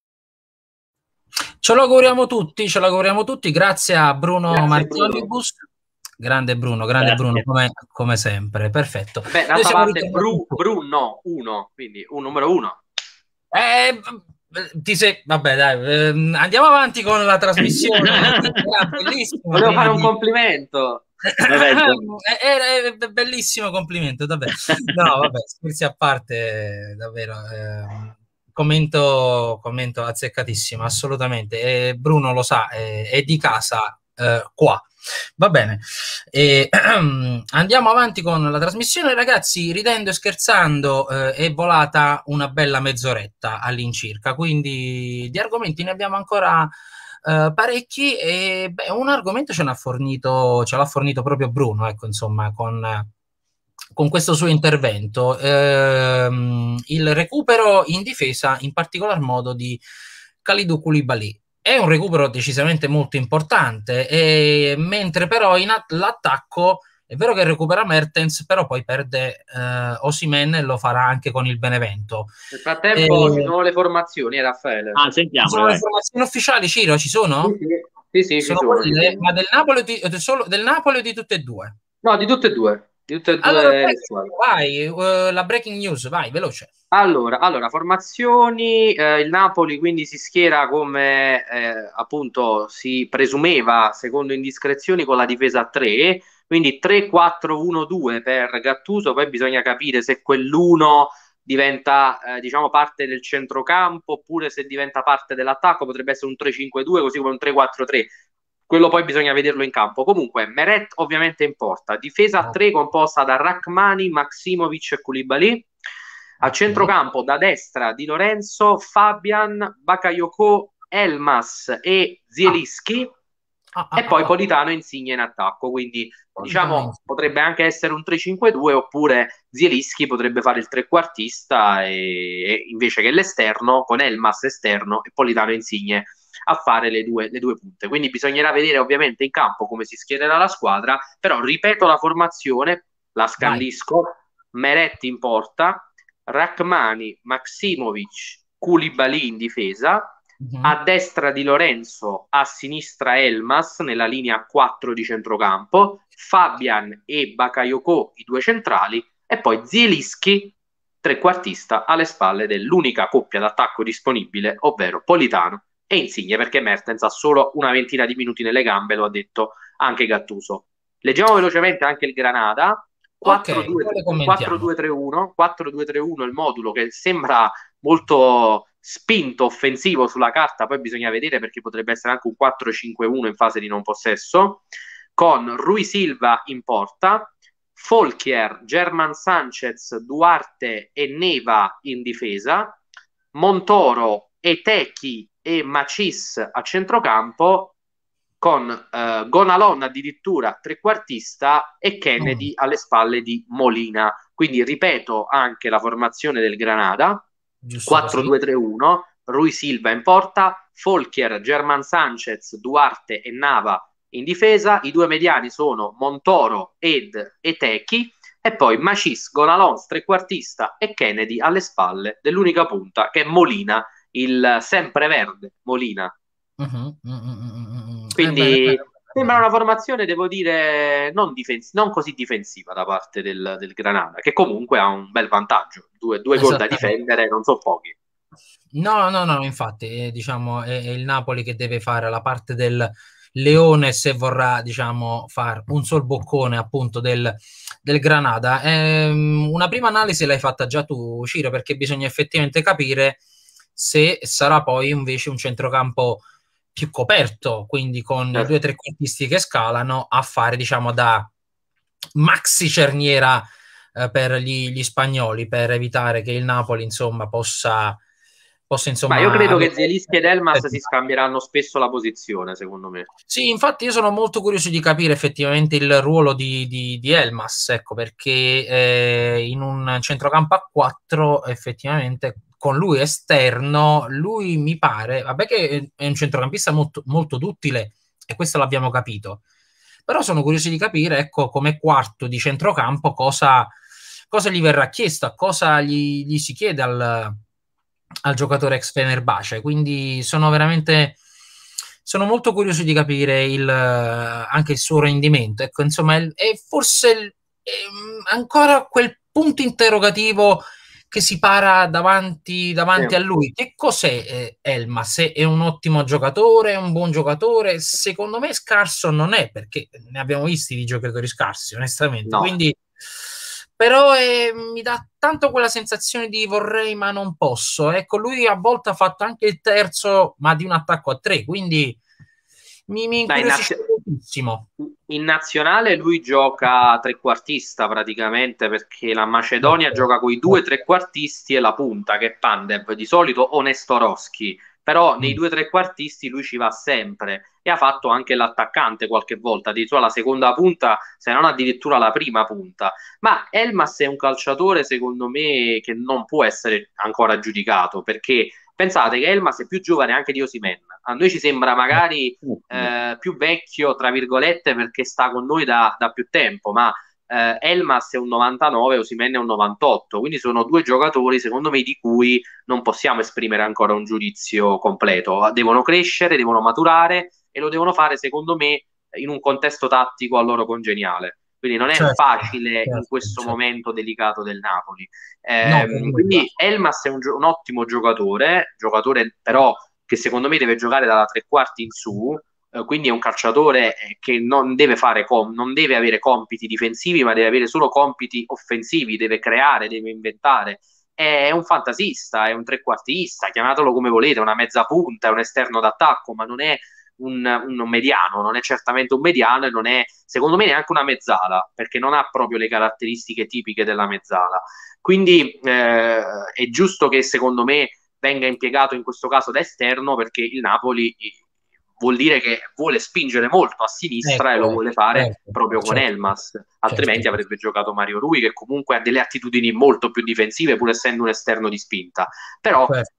Ce lo auguriamo tutti, ce lo auguriamo tutti, grazie a Bruno Marchionibus. Grande Bruno, grande Grazie. Bruno, come, come sempre, perfetto. Beh, d'altra parte Bru, Bruno uno, quindi un numero uno. Eh, ti sei... Vabbè, dai, eh, andiamo avanti con la trasmissione. Bellissimo. Volevo fare un complimento. È, è bellissimo complimento, davvero. No, vabbè, scherzi a parte, davvero. Eh, commento, commento azzeccatissimo, assolutamente. E Bruno lo sa, è, è di casa eh, qua. Va bene, e, andiamo avanti con la trasmissione, ragazzi. Ridendo e scherzando eh, è volata una bella mezz'oretta all'incirca, quindi di argomenti ne abbiamo ancora eh, parecchi, e beh, un argomento ce l'ha fornito, ce l'ha fornito proprio Bruno, ecco, insomma, con, con questo suo intervento, ehm, il recupero in difesa, in particolar modo di Kalidou Koulibaly. È un recupero decisamente molto importante, e mentre però in at- l'attacco è vero che recupera Mertens, però poi perde eh, Osimhen, e lo farà anche con il Benevento. Nel frattempo e... ci sono le formazioni, Raffaele. Ah, sentiamo. Ci sono vai. le formazioni ufficiali, Ciro, ci sono? Sì, sì, sì, sono ci sono. Quelle, ma del Napoli, di, solo, del Napoli o di tutte e due? No, di tutte e due. Di tutte e due. Allora, vai, uh, la breaking news, vai, veloce. Allora, allora formazioni, eh, il Napoli quindi si schiera come eh, appunto si presumeva secondo indiscrezioni con la difesa a tre, quindi tre quattro uno due per Gattuso, poi bisogna capire se quell'uno diventa eh, diciamo parte del centrocampo oppure se diventa parte dell'attacco, potrebbe essere un tre cinque due così come un tre quattro tre. Quello poi bisogna vederlo in campo. Comunque, Meret ovviamente in porta. Difesa a tre composta da Rachmani, Maksimovic e Koulibaly. A centrocampo da destra Di Lorenzo, Fabian, Bakayoko, Elmas e Zielinski. Ah, ah, e poi ah, Politano, Insigne in attacco. Quindi, diciamo, potrebbe anche essere un tre cinque due oppure Zielinski potrebbe fare il trequartista e, e invece che l'esterno, con Elmas esterno e Politano Insigne a fare le due, le due punte. Quindi bisognerà vedere ovviamente in campo come si schiererà la squadra, però ripeto la formazione, la scandisco: Vai. Meretti in porta, Rachmani, Maksimovic, Koulibaly in difesa, uh-huh. a destra Di Lorenzo, a sinistra Elmas nella linea quattro di centrocampo, Fabian e Bakayoko i due centrali, e poi Zielinski trequartista alle spalle dell'unica coppia d'attacco disponibile, ovvero Politano e Insigne, perché Mertens ha solo una ventina di minuti nelle gambe, lo ha detto anche Gattuso. Leggiamo velocemente anche il Granada. quattro due tre uno quattro due tre uno il modulo, che sembra molto spinto, offensivo sulla carta, poi bisogna vedere perché potrebbe essere anche un quattro cinque uno in fase di non possesso, con Rui Silva in porta, Folchier, German Sanchez, Duarte e Neva in difesa, Montoro, Eteki e Macis a centrocampo, con eh, Gonalon addirittura trequartista e Kennedy mm. alle spalle di Molina. Quindi ripeto anche la formazione del Granada: quattro due tre uno, Rui Silva in porta, Folchier, German Sanchez, Duarte e Nava in difesa. I due mediani sono Montoro ed Eteki, E poi Macis, Gonalons, trequartista, e Kennedy alle spalle dell'unica punta che è Molina, il sempreverde Molina. Uh-huh, uh-uh, uh-uh. Quindi Eh beh, sembra una formazione, devo dire, non, difens- non così difensiva da parte del, del Granada, che comunque ha un bel vantaggio. Due, due gol da difendere non sono pochi. No, no, no, infatti, eh, diciamo, è, è il Napoli che deve fare la parte del leone se vorrà, diciamo, fare un sol boccone appunto del, del Granada. Ehm, una prima analisi l'hai fatta già tu, Ciro, perché bisogna effettivamente capire se sarà poi invece un centrocampo più coperto, quindi con Certo. i due trequartisti che scalano a fare, diciamo, da maxi cerniera eh, per gli, gli spagnoli, per evitare che il Napoli, insomma, possa possa insomma. Ma io credo avere... che Zielinski ed Elmas si scambieranno spesso la posizione, secondo me. Sì, infatti io sono molto curioso di capire effettivamente il ruolo di, di, di Elmas, ecco, perché eh, in un centrocampo a quattro effettivamente con lui esterno, lui mi pare, vabbè che è un centrocampista molto, molto duttile e questo l'abbiamo capito, però sono curioso di capire, ecco, come quarto di centrocampo cosa, cosa gli verrà chiesto, cosa gli, gli si chiede al, al giocatore ex Fenerbahce, quindi sono veramente sono molto curioso di capire il, anche il suo rendimento, ecco, insomma, è forse è ancora quel punto interrogativo che si para davanti, davanti a lui. Che cos'è eh, Elmas? È un ottimo giocatore, è un buon giocatore? Secondo me scarso non è, perché ne abbiamo visti di giocatori scarsi, onestamente. No. Quindi, però eh, mi dà tanto quella sensazione di vorrei ma non posso. Ecco, lui a volte ha fatto anche il terzo, ma di un attacco a tre, quindi mi, mi incuriosisce moltissimo. In nazionale lui gioca trequartista praticamente, perché la Macedonia okay. gioca con i due trequartisti e la punta che è Pandev, di solito o Nestorowski, però mm. nei due trequartisti lui ci va sempre e ha fatto anche l'attaccante qualche volta, addirittura la seconda punta, se non addirittura la prima punta. Ma Elmas è un calciatore secondo me che non può essere ancora giudicato, perché pensate che Elmas è più giovane anche di Osimhen. A noi ci sembra magari eh, più vecchio, tra virgolette, perché sta con noi da, da più tempo, ma eh, Elmas è un novantanove, Osimhen è un novantotto, quindi sono due giocatori, secondo me, di cui non possiamo esprimere ancora un giudizio completo. Devono crescere, devono maturare e lo devono fare, secondo me, in un contesto tattico a loro congeniale. Quindi non è certo, facile certo, in questo certo. momento delicato del Napoli. Eh, no, quindi Elmas è un, un ottimo giocatore, giocatore però che secondo me deve giocare dalla tre quarti in su, eh, quindi è un calciatore che non deve fare com- non deve avere compiti difensivi, ma deve avere solo compiti offensivi, deve creare, deve inventare. È un fantasista, è un trequartista, chiamatelo come volete, una mezza punta, è un esterno d'attacco, ma non è Un, un mediano, non è certamente un mediano e non è, secondo me, neanche una mezzala, perché non ha proprio le caratteristiche tipiche della mezzala. Quindi eh, è giusto che, secondo me, venga impiegato in questo caso da esterno, perché il Napoli vuol dire che vuole spingere molto a sinistra, ecco, e lo vuole fare certo, proprio con certo, Elmas, altrimenti certo. avrebbe giocato Mario Rui, che comunque ha delle attitudini molto più difensive pur essendo un esterno di spinta. Però certo.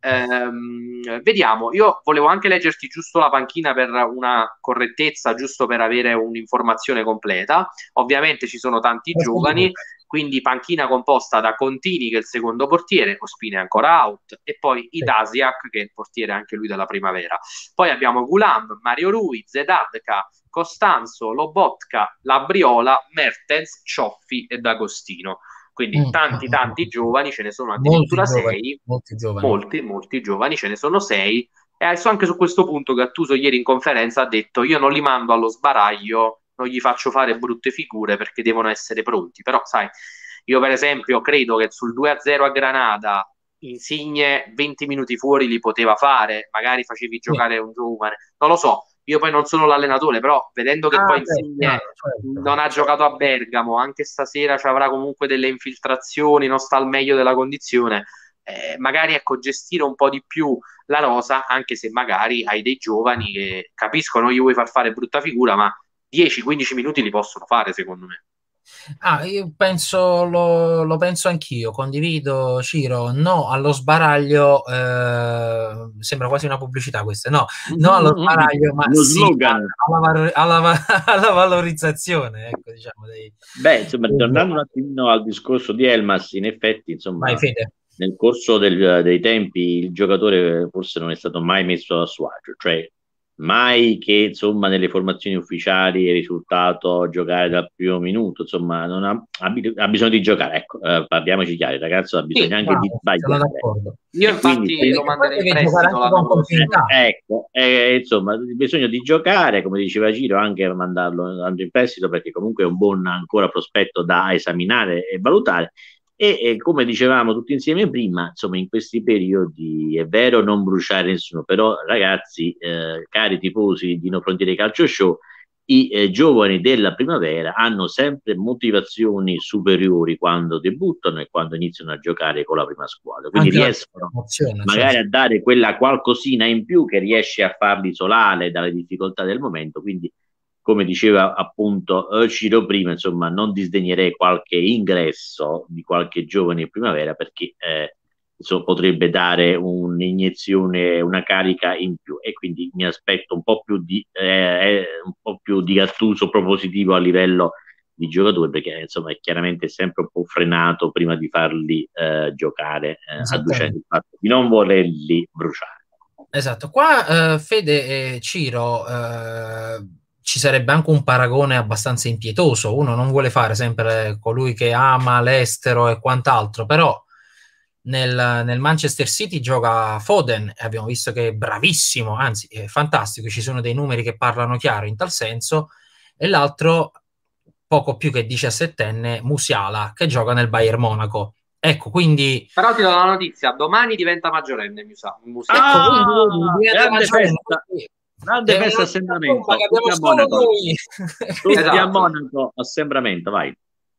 ehm, vediamo, io volevo anche leggerti giusto la panchina per una correttezza, giusto per avere un'informazione completa. Ovviamente ci sono tanti certo. giovani, quindi panchina composta da Contini, che è il secondo portiere, Ospina è ancora out, e poi Idasiak, che è il portiere anche lui della primavera. Poi abbiamo Gulam, Mario Rui, Zedadka, Costanzo, Lobotka, Labriola, Mertens, Cioffi ed Agostino. Quindi mm. tanti tanti giovani, ce ne sono addirittura molti sei, giovani, molti, giovani. molti molti giovani, ce ne sono sei, e adesso anche su questo punto Gattuso ieri in conferenza ha detto: io non li mando allo sbaraglio, non gli faccio fare brutte figure perché devono essere pronti. Però sai, io per esempio credo che sul due a zero a Granada Insigne venti minuti fuori li poteva fare, magari facevi giocare sì. un giovane, non lo so, io poi non sono l'allenatore, però vedendo che ah, poi Insigne certo, certo. non ha giocato a Bergamo, anche stasera ci avrà comunque delle infiltrazioni, non sta al meglio della condizione, eh, magari ecco, gestire un po' di più la rosa, anche se magari hai dei giovani che capiscono, gli vuoi far fare brutta figura, ma dieci quindici minuti li possono fare, secondo me. Ah, io penso, lo, lo penso anch'io, condivido Ciro, no allo sbaraglio, eh, sembra quasi una pubblicità questa, no, no allo sbaraglio, ma Lo sì slogan. alla, alla, alla, alla valorizzazione, ecco, diciamo. Dei, Beh, insomma, tornando un attimino al discorso di Elmas, in effetti, insomma, Vai, Fede. nel corso del- dei tempi il giocatore forse non è stato mai messo a suo agio, cioè mai che insomma nelle formazioni ufficiali è risultato giocare dal primo minuto, insomma, non ha, ha bi- ha bisogno di giocare, ecco, eh, parliamoci chiaro, il ragazzo ha bisogno Sì, anche bravo, di sono sbagliare. d'accordo. Io E quindi infatti se- lo manderei in Deve giocare prestito anche l'anno con prossimo. continuità. Ecco, eh, insomma, bisogno di giocare, come diceva Ciro, anche mandarlo andando in prestito perché comunque è un buon ancora prospetto da esaminare e valutare. E, e come dicevamo tutti insieme prima, insomma, in questi periodi è vero non bruciare nessuno, però ragazzi, eh, cari tifosi di No Frontiere Calcio Show, i eh, giovani della primavera hanno sempre motivazioni superiori quando debuttano e quando iniziano a giocare con la prima squadra, quindi Anche la riescono promozione, magari certo. a dare quella qualcosina in più che riesce a farli isolare dalle difficoltà del momento. Quindi, come diceva appunto eh, Ciro prima, insomma, non disdegnerei qualche ingresso di qualche giovane in primavera perché eh, insomma, potrebbe dare un'iniezione, una carica in più e quindi mi aspetto un po' più di, eh, un po' più di Gattuso propositivo a livello di giocatori perché insomma è chiaramente sempre un po' frenato prima di farli eh, giocare eh, adducendo il fatto di non volerli bruciare. Esatto, qua eh, Fede e Ciro eh, ci sarebbe anche un paragone abbastanza impietoso. Uno non vuole fare sempre colui che ama l'estero e quant'altro, però nel, nel Manchester City gioca Foden e abbiamo visto che è bravissimo, anzi è fantastico, ci sono dei numeri che parlano chiaro in tal senso, e l'altro poco più che diciassettenne Musiala che gioca nel Bayern Monaco. Ecco, quindi Però ti do la notizia, domani diventa maggiorenne, mi sa. ecco, quindi Ah, vedi, grande festa, quindi, grande è festa una assembramento, che abbiamo tutti a solo Monaco, noi. tutti a Esatto. Monaco, assembramento, vai.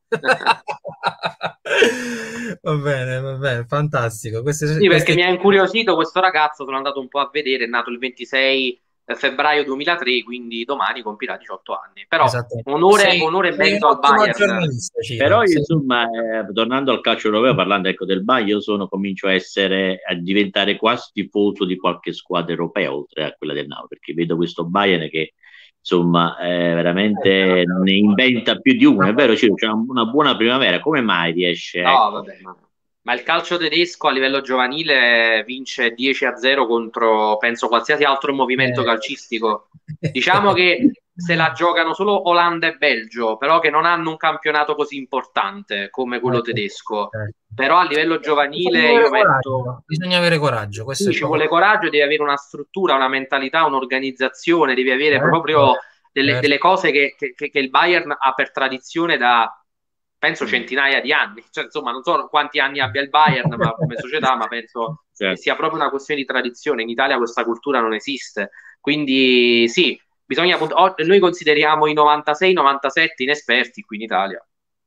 Va bene, va bene, fantastico. Queste, Sì, perché queste... mi ha incuriosito questo ragazzo, sono andato un po' a vedere, è nato il ventisei febbraio duemilatré, quindi domani compirà diciotto anni. Però onore, sei, onore e sei un merito al ottimo Bayern. giornalista, Ciro. Però io, Sei... insomma, eh, tornando al calcio europeo, parlando ecco del Bayern, io sono, comincio a essere, a diventare quasi tifoso di qualche squadra europea, oltre a quella del Napoli, perché vedo questo Bayern che, insomma, eh, veramente ne inventa più di uno. È vero, c'è una buona primavera, come mai riesce? No, Ecco, vabbè, ma... ma il calcio tedesco a livello giovanile vince dieci a zero contro, penso, qualsiasi altro movimento Eh. calcistico. Diciamo che se la giocano solo Olanda e Belgio, però che non hanno un campionato così importante come quello tedesco. Però a livello giovanile io metto... Bisogna avere coraggio. Questo Sì, è ci proprio... vuole coraggio, devi avere una struttura, una mentalità, un'organizzazione, devi avere certo, proprio delle, certo. delle cose che, che, che il Bayern ha per tradizione da, penso, Mm. centinaia di anni. Cioè, insomma, non so quanti anni abbia il Bayern ma, come società, ma penso certo. che sia proprio una questione di tradizione. In Italia questa cultura non esiste. Quindi sì, bisogna, noi consideriamo i novantasei novantasette inesperti qui in Italia.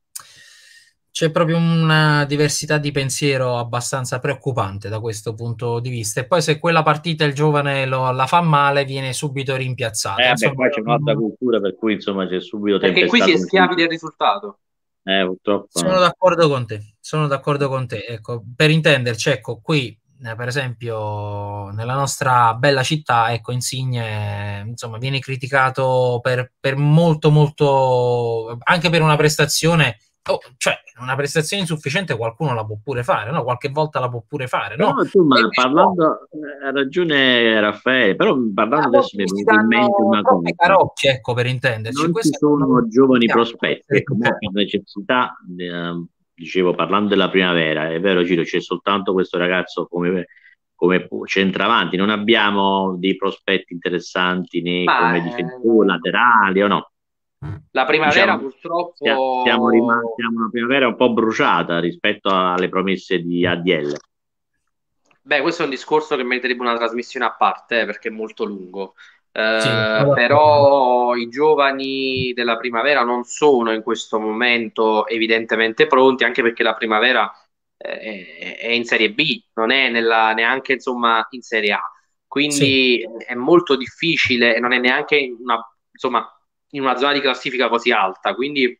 C'è proprio una diversità di pensiero abbastanza preoccupante da questo punto di vista. E poi se quella partita il giovane lo, la fa male, viene subito rimpiazzato. Eh, insomma, beh, qua c'è un'altra cultura per cui insomma c'è subito perché qui si è schiavi del risultato. Eh, purtroppo. Sono d'accordo con te, sono d'accordo con te. Ecco, per intenderci, ecco, qui eh, per esempio nella nostra bella città, ecco, Insigne, insomma, viene criticato per, per molto, molto, anche per una prestazione, oh, cioè una prestazione insufficiente qualcuno la può pure fare, no? Qualche volta la può pure fare, no? Però, insomma, parlando, ha ragione Raffaele, però parlando adesso mi è venuto in mente una cosa. Carocchi, ecco, per intenderci. Non ci sono giovani prospetti, ecco, per necessità, eh, dicevo, parlando della primavera, è vero Ciro, c'è soltanto questo ragazzo come, come centravanti, non abbiamo dei prospetti interessanti né Ma come è... difensori, laterali o no? La primavera diciamo, purtroppo siamo rimasti, siamo una primavera un po' bruciata rispetto alle promesse di A D L. Beh, questo è un discorso che meriterebbe una trasmissione a parte eh, perché è molto lungo. Eh, sì, però i giovani della primavera non sono in questo momento evidentemente pronti, anche perché la primavera eh, è in Serie B, non è nella, neanche insomma in Serie A. Quindi sì, è molto difficile e non è neanche una, insomma, in una zona di classifica così alta. Quindi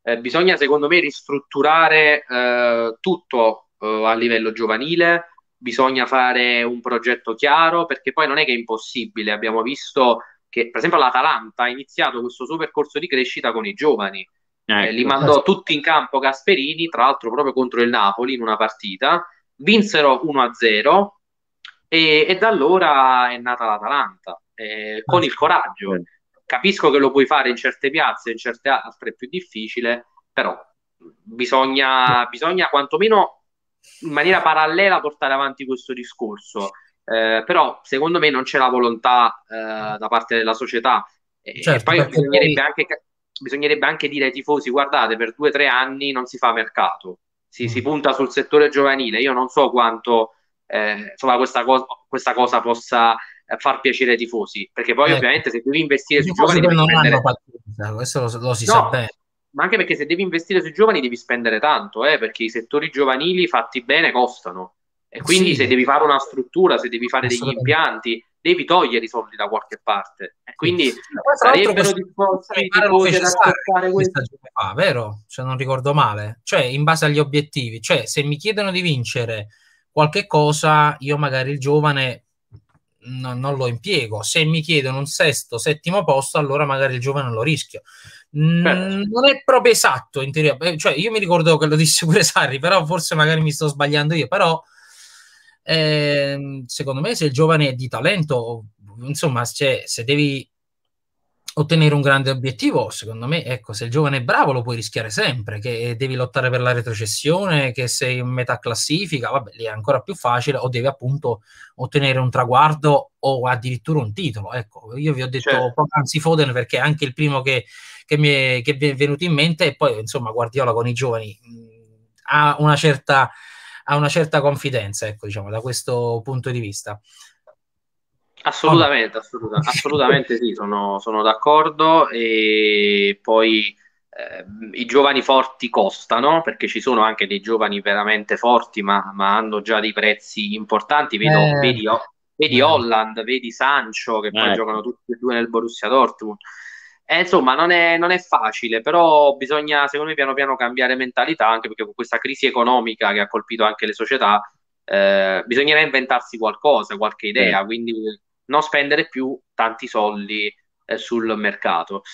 eh, bisogna secondo me ristrutturare eh, tutto eh, a livello giovanile, bisogna fare un progetto chiaro, perché poi non è che è impossibile, abbiamo visto che per esempio l'Atalanta ha iniziato questo suo percorso di crescita con i giovani, eh, li Ecco. mandò tutti in campo Gasperini, tra l'altro proprio contro il Napoli in una partita, vinsero uno a zero e, e da allora è nata l'Atalanta, eh, con il coraggio. Capisco che lo puoi fare in certe piazze, in certe altre è più difficile, però bisogna, bisogna quantomeno in maniera parallela portare avanti questo discorso. Eh, però secondo me non c'è la volontà eh, da parte della società. E, Certo, e poi perché bisognerebbe poi- anche, bisognerebbe anche dire ai tifosi: guardate, per due o tre anni non si fa mercato, si, si Mm. punta sul settore giovanile. Io non so quanto eh, insomma, questa, co- questa cosa possa eh, far piacere ai tifosi, perché poi Ecco, ovviamente se devi investire i sui tifosi giovani poi devi non hanno spendere. pazienza, questo lo, lo si sa No, bene. ma anche perché se devi investire sui giovani devi spendere tanto, eh, perché i settori giovanili fatti bene costano. E quindi Sì, se devi fare una struttura, se devi fare degli assolutamente. impianti, devi togliere i soldi da qualche parte. E Sì. quindi Ma poi, tra l'altro, sarebbero questo disposti mi i pare lo tifosi ad fece Sarri accettare due questo? stagioni fa, vero? Se non ricordo male. Cioè, in base agli obiettivi. Cioè, se mi chiedono di vincere qualche cosa, io magari il giovane no- non lo impiego. Se mi chiedono un sesto, settimo posto, allora magari il giovane lo rischio. Mm, Certo. non è proprio esatto in teoria. Eh, Cioè, io mi ricordo che lo disse pure Sarri, però forse magari mi sto sbagliando io. Però ehm, secondo me, se il giovane è di talento, insomma, cioè, se devi ottenere un grande obiettivo, secondo me, ecco, se il giovane è bravo lo puoi rischiare sempre, che devi lottare per la retrocessione, che sei in metà classifica, vabbè, lì è ancora più facile, o devi appunto ottenere un traguardo o addirittura un titolo. Ecco, io vi ho detto Certo. poc'anzi Foden perché è anche il primo che, che mi è, che mi è venuto in mente, e poi insomma Guardiola con i giovani mh, ha una certa, ha una certa confidenza, ecco, diciamo, da questo punto di vista. Assolutamente, assoluta- assolutamente sì, sono, sono d'accordo. E poi eh, i giovani forti costano, perché ci sono anche dei giovani veramente forti, ma, ma hanno già dei prezzi importanti. Vedo, Eh, vedi, vedi eh, Holland, vedi Sancho, che poi Ecco. giocano tutti e due nel Borussia Dortmund. Eh, insomma, non è, non è facile, però bisogna, secondo me, piano piano cambiare mentalità, anche perché con questa crisi economica che ha colpito anche le società, eh, bisognerà inventarsi qualcosa, qualche idea, Certo. quindi non spendere più tanti soldi eh, sul mercato.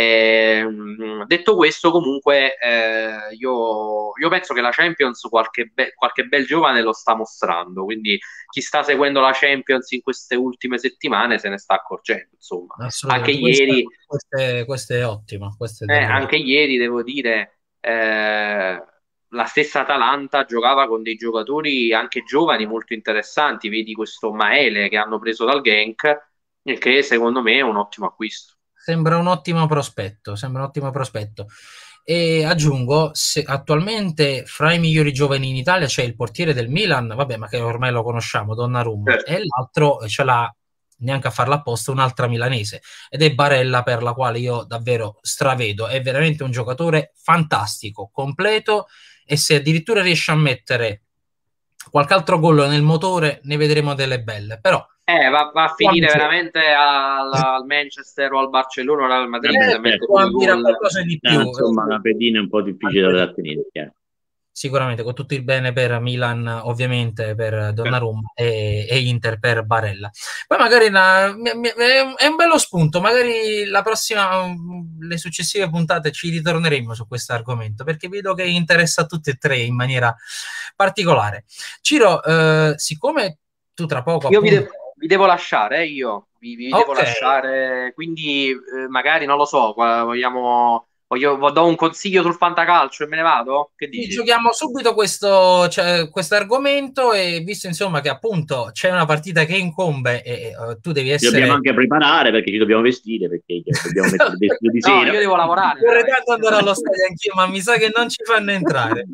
Ehm, detto questo, comunque, eh, io, io penso che la Champions qualche, be- qualche bel giovane lo sta mostrando, quindi chi sta seguendo la Champions in queste ultime settimane se ne sta accorgendo, insomma. Anche assolutamente, questo, ieri, questo è, questo è ottimo, questo è eh, davvero anche ieri devo dire, eh, la stessa Atalanta giocava con dei giocatori anche giovani molto interessanti. Vedi questo Maele che hanno preso dal Genk, il che secondo me è un ottimo acquisto. Sembra un ottimo prospetto, sembra un ottimo prospetto. E aggiungo, se attualmente fra i migliori giovani in Italia c'è il portiere del Milan, vabbè, ma che ormai lo conosciamo, Donnarumma, Certo. e l'altro ce l'ha, neanche a farla apposta, un'altra milanese, ed è Barella, per la quale io davvero stravedo. È veramente un giocatore fantastico, completo, e se addirittura riesce a mettere qualche altro gol nel motore, ne vedremo delle belle. Però Eh, va, va a può finire ambire, veramente al, al Manchester o al Barcellona o al Real Madrid Vabbè, a mettere certo. può due ambire a gol. qualcosa di Ah, più. insomma, eh, una pedina è un po' difficile da anche- trattenere, chiaro. Sicuramente, con tutto il bene per Milan, ovviamente per Donnarumma, e, e Inter per Barella. Poi magari una- mi- mi- è un bello spunto, magari la prossima, le successive puntate ci ritorneremo su questo argomento, perché vedo che interessa a tutti e tre in maniera particolare. Ciro, eh, siccome tu tra poco Io vi, appunto... de- vi devo lasciare, eh, io vi, vi devo Ok, lasciare, quindi eh, magari non lo so, qua- vogliamo, voglio, vo- do un consiglio sul fantacalcio e me ne vado? Che quindi dici? giochiamo subito questo, cioè, questo argomento, e visto insomma che appunto c'è una partita che incombe e eh, tu devi Ci dobbiamo essere... anche preparare perché ci dobbiamo vestire, perché dobbiamo mettere il vestito di No, sera. io devo lavorare, Vorrei veramente. tanto andare allo stadio anch'io, ma mi sa che non ci fanno entrare.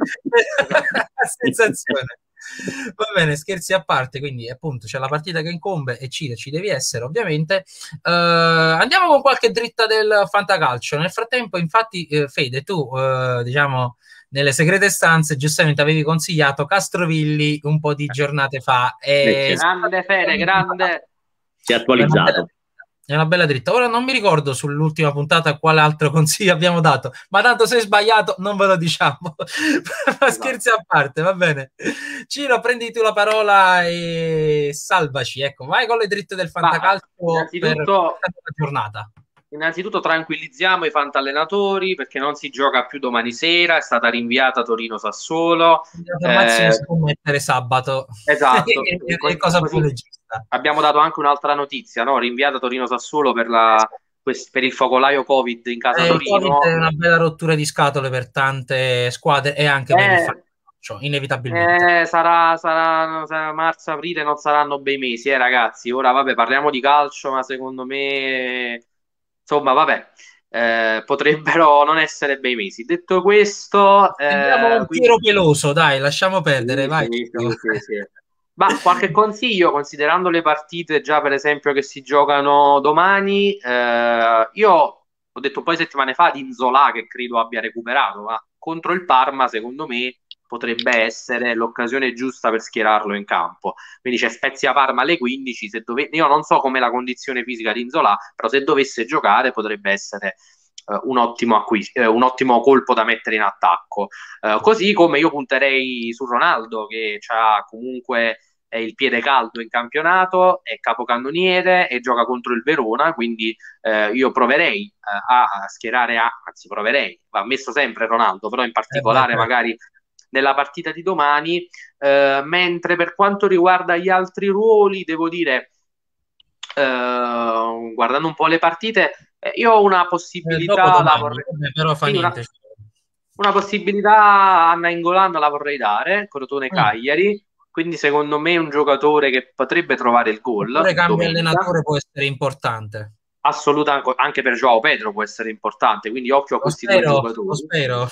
Sensazione. Va bene, scherzi a parte, quindi appunto c'è la partita che incombe e Ciro ci devi essere, ovviamente. Eh, andiamo con qualche dritta del fantacalcio. Nel frattempo, infatti, eh, Fede, tu, eh, diciamo, nelle segrete stanze, giustamente avevi consigliato Castrovilli un po' di giornate fa. Eh, E... certo. Grande Fede, grande. Si è attualizzato. È una bella dritta. Ora non mi ricordo sull'ultima puntata quale altro consiglio abbiamo dato, ma tanto se è sbagliato non ve lo diciamo. Ma scherzi a parte, va bene. Ciro, prendi tu la parola e salvaci. Ecco, vai con le dritte del fantacalcio per la giornata. Innanzitutto tranquillizziamo i fantallenatori perché non si gioca più domani sera, è stata rinviata Torino-Sassuolo. La eh, si può mettere sabato. Esatto. e, e cosa così, abbiamo dato anche un'altra notizia, no? Rinviata Torino-Sassuolo per, la, per il focolaio Covid in casa eh, Torino. Il Covid è una bella rottura di scatole per tante squadre e anche eh, per il fantacalcio, inevitabilmente. Eh, sarà, sarà, sarà marzo-aprile, non saranno bei mesi, eh ragazzi. Ora vabbè, parliamo di calcio, ma secondo me... Insomma, vabbè, eh, potrebbero non essere bei mesi. Detto questo, andiamo eh, un tiro peloso, dai, lasciamo perdere, sì, vai. Sì, sì, sì. Ma qualche consiglio, considerando le partite già per esempio che si giocano domani, eh, io ho detto un po' di settimane fa di Nzola che credo abbia recuperato, ma contro il Parma secondo me potrebbe essere l'occasione giusta per schierarlo in campo. Quindi c'è Spezia-Parma alle quindici, se dove... io non so com'è la condizione fisica di Nzola, però se dovesse giocare potrebbe essere uh, un, ottimo acquis- uh, un ottimo colpo da mettere in attacco. Uh, così come io punterei su Ronaldo, che ha comunque è il piede caldo in campionato, è capocannoniere e gioca contro il Verona, quindi eh, io proverei eh, a schierare, a, anzi proverei, va messo sempre Ronaldo, però in particolare eh beh, magari nella partita di domani, eh, mentre per quanto riguarda gli altri ruoli, devo dire, eh, guardando un po' le partite, eh, io ho una possibilità, eh, la vorrei, però fa sì, niente. Una, una possibilità a Nainggolan la vorrei dare, Crotone Cagliari, mm. Quindi secondo me è un giocatore che potrebbe trovare il gol. Oppure cambio allenatore può essere importante. Assolutamente, anche per Joao Pedro può essere importante, quindi occhio a lo questi spero, due giocatori. Lo spero.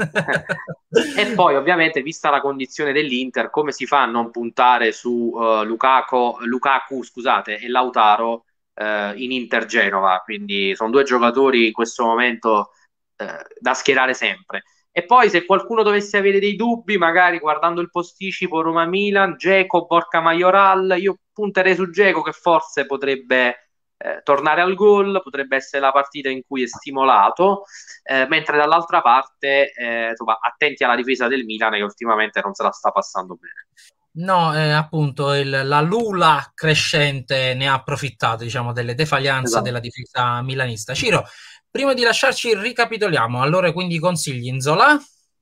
E poi ovviamente, vista la condizione dell'Inter, come si fa a non puntare su uh, Lukaku, Lukaku scusate, e Lautaro uh, in Inter Genova? Quindi sono due giocatori in questo momento uh, da schierare sempre. E poi se qualcuno dovesse avere dei dubbi, magari guardando il posticipo Roma-Milan, Dzeko, Borca Majoral, io punterei su Dzeko che forse potrebbe eh, tornare al gol, potrebbe essere la partita in cui è stimolato, eh, mentre dall'altra parte eh, insomma, attenti alla difesa del Milan che ultimamente non se la sta passando bene. No, eh, appunto il, la lula crescente ne ha approfittato, diciamo, delle defaglianze esatto. della difesa milanista. Ciro, prima di lasciarci ricapitoliamo, allora quindi consigli Nzola?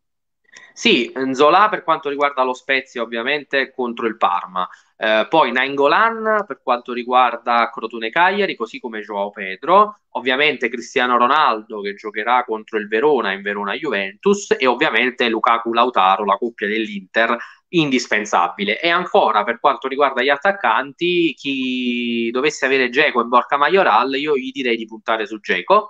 Sì, Nzola per quanto riguarda lo Spezia ovviamente contro il Parma, eh, poi Nainggolan per quanto riguarda Crotone Cagliari, così come Joao Pedro, ovviamente Cristiano Ronaldo che giocherà contro il Verona in Verona Juventus e ovviamente Lukaku Lautaro, la coppia dell'Inter, indispensabile. E ancora per quanto riguarda gli attaccanti, chi dovesse avere Dzeko e Borca Majoral, io gli direi di puntare su Dzeko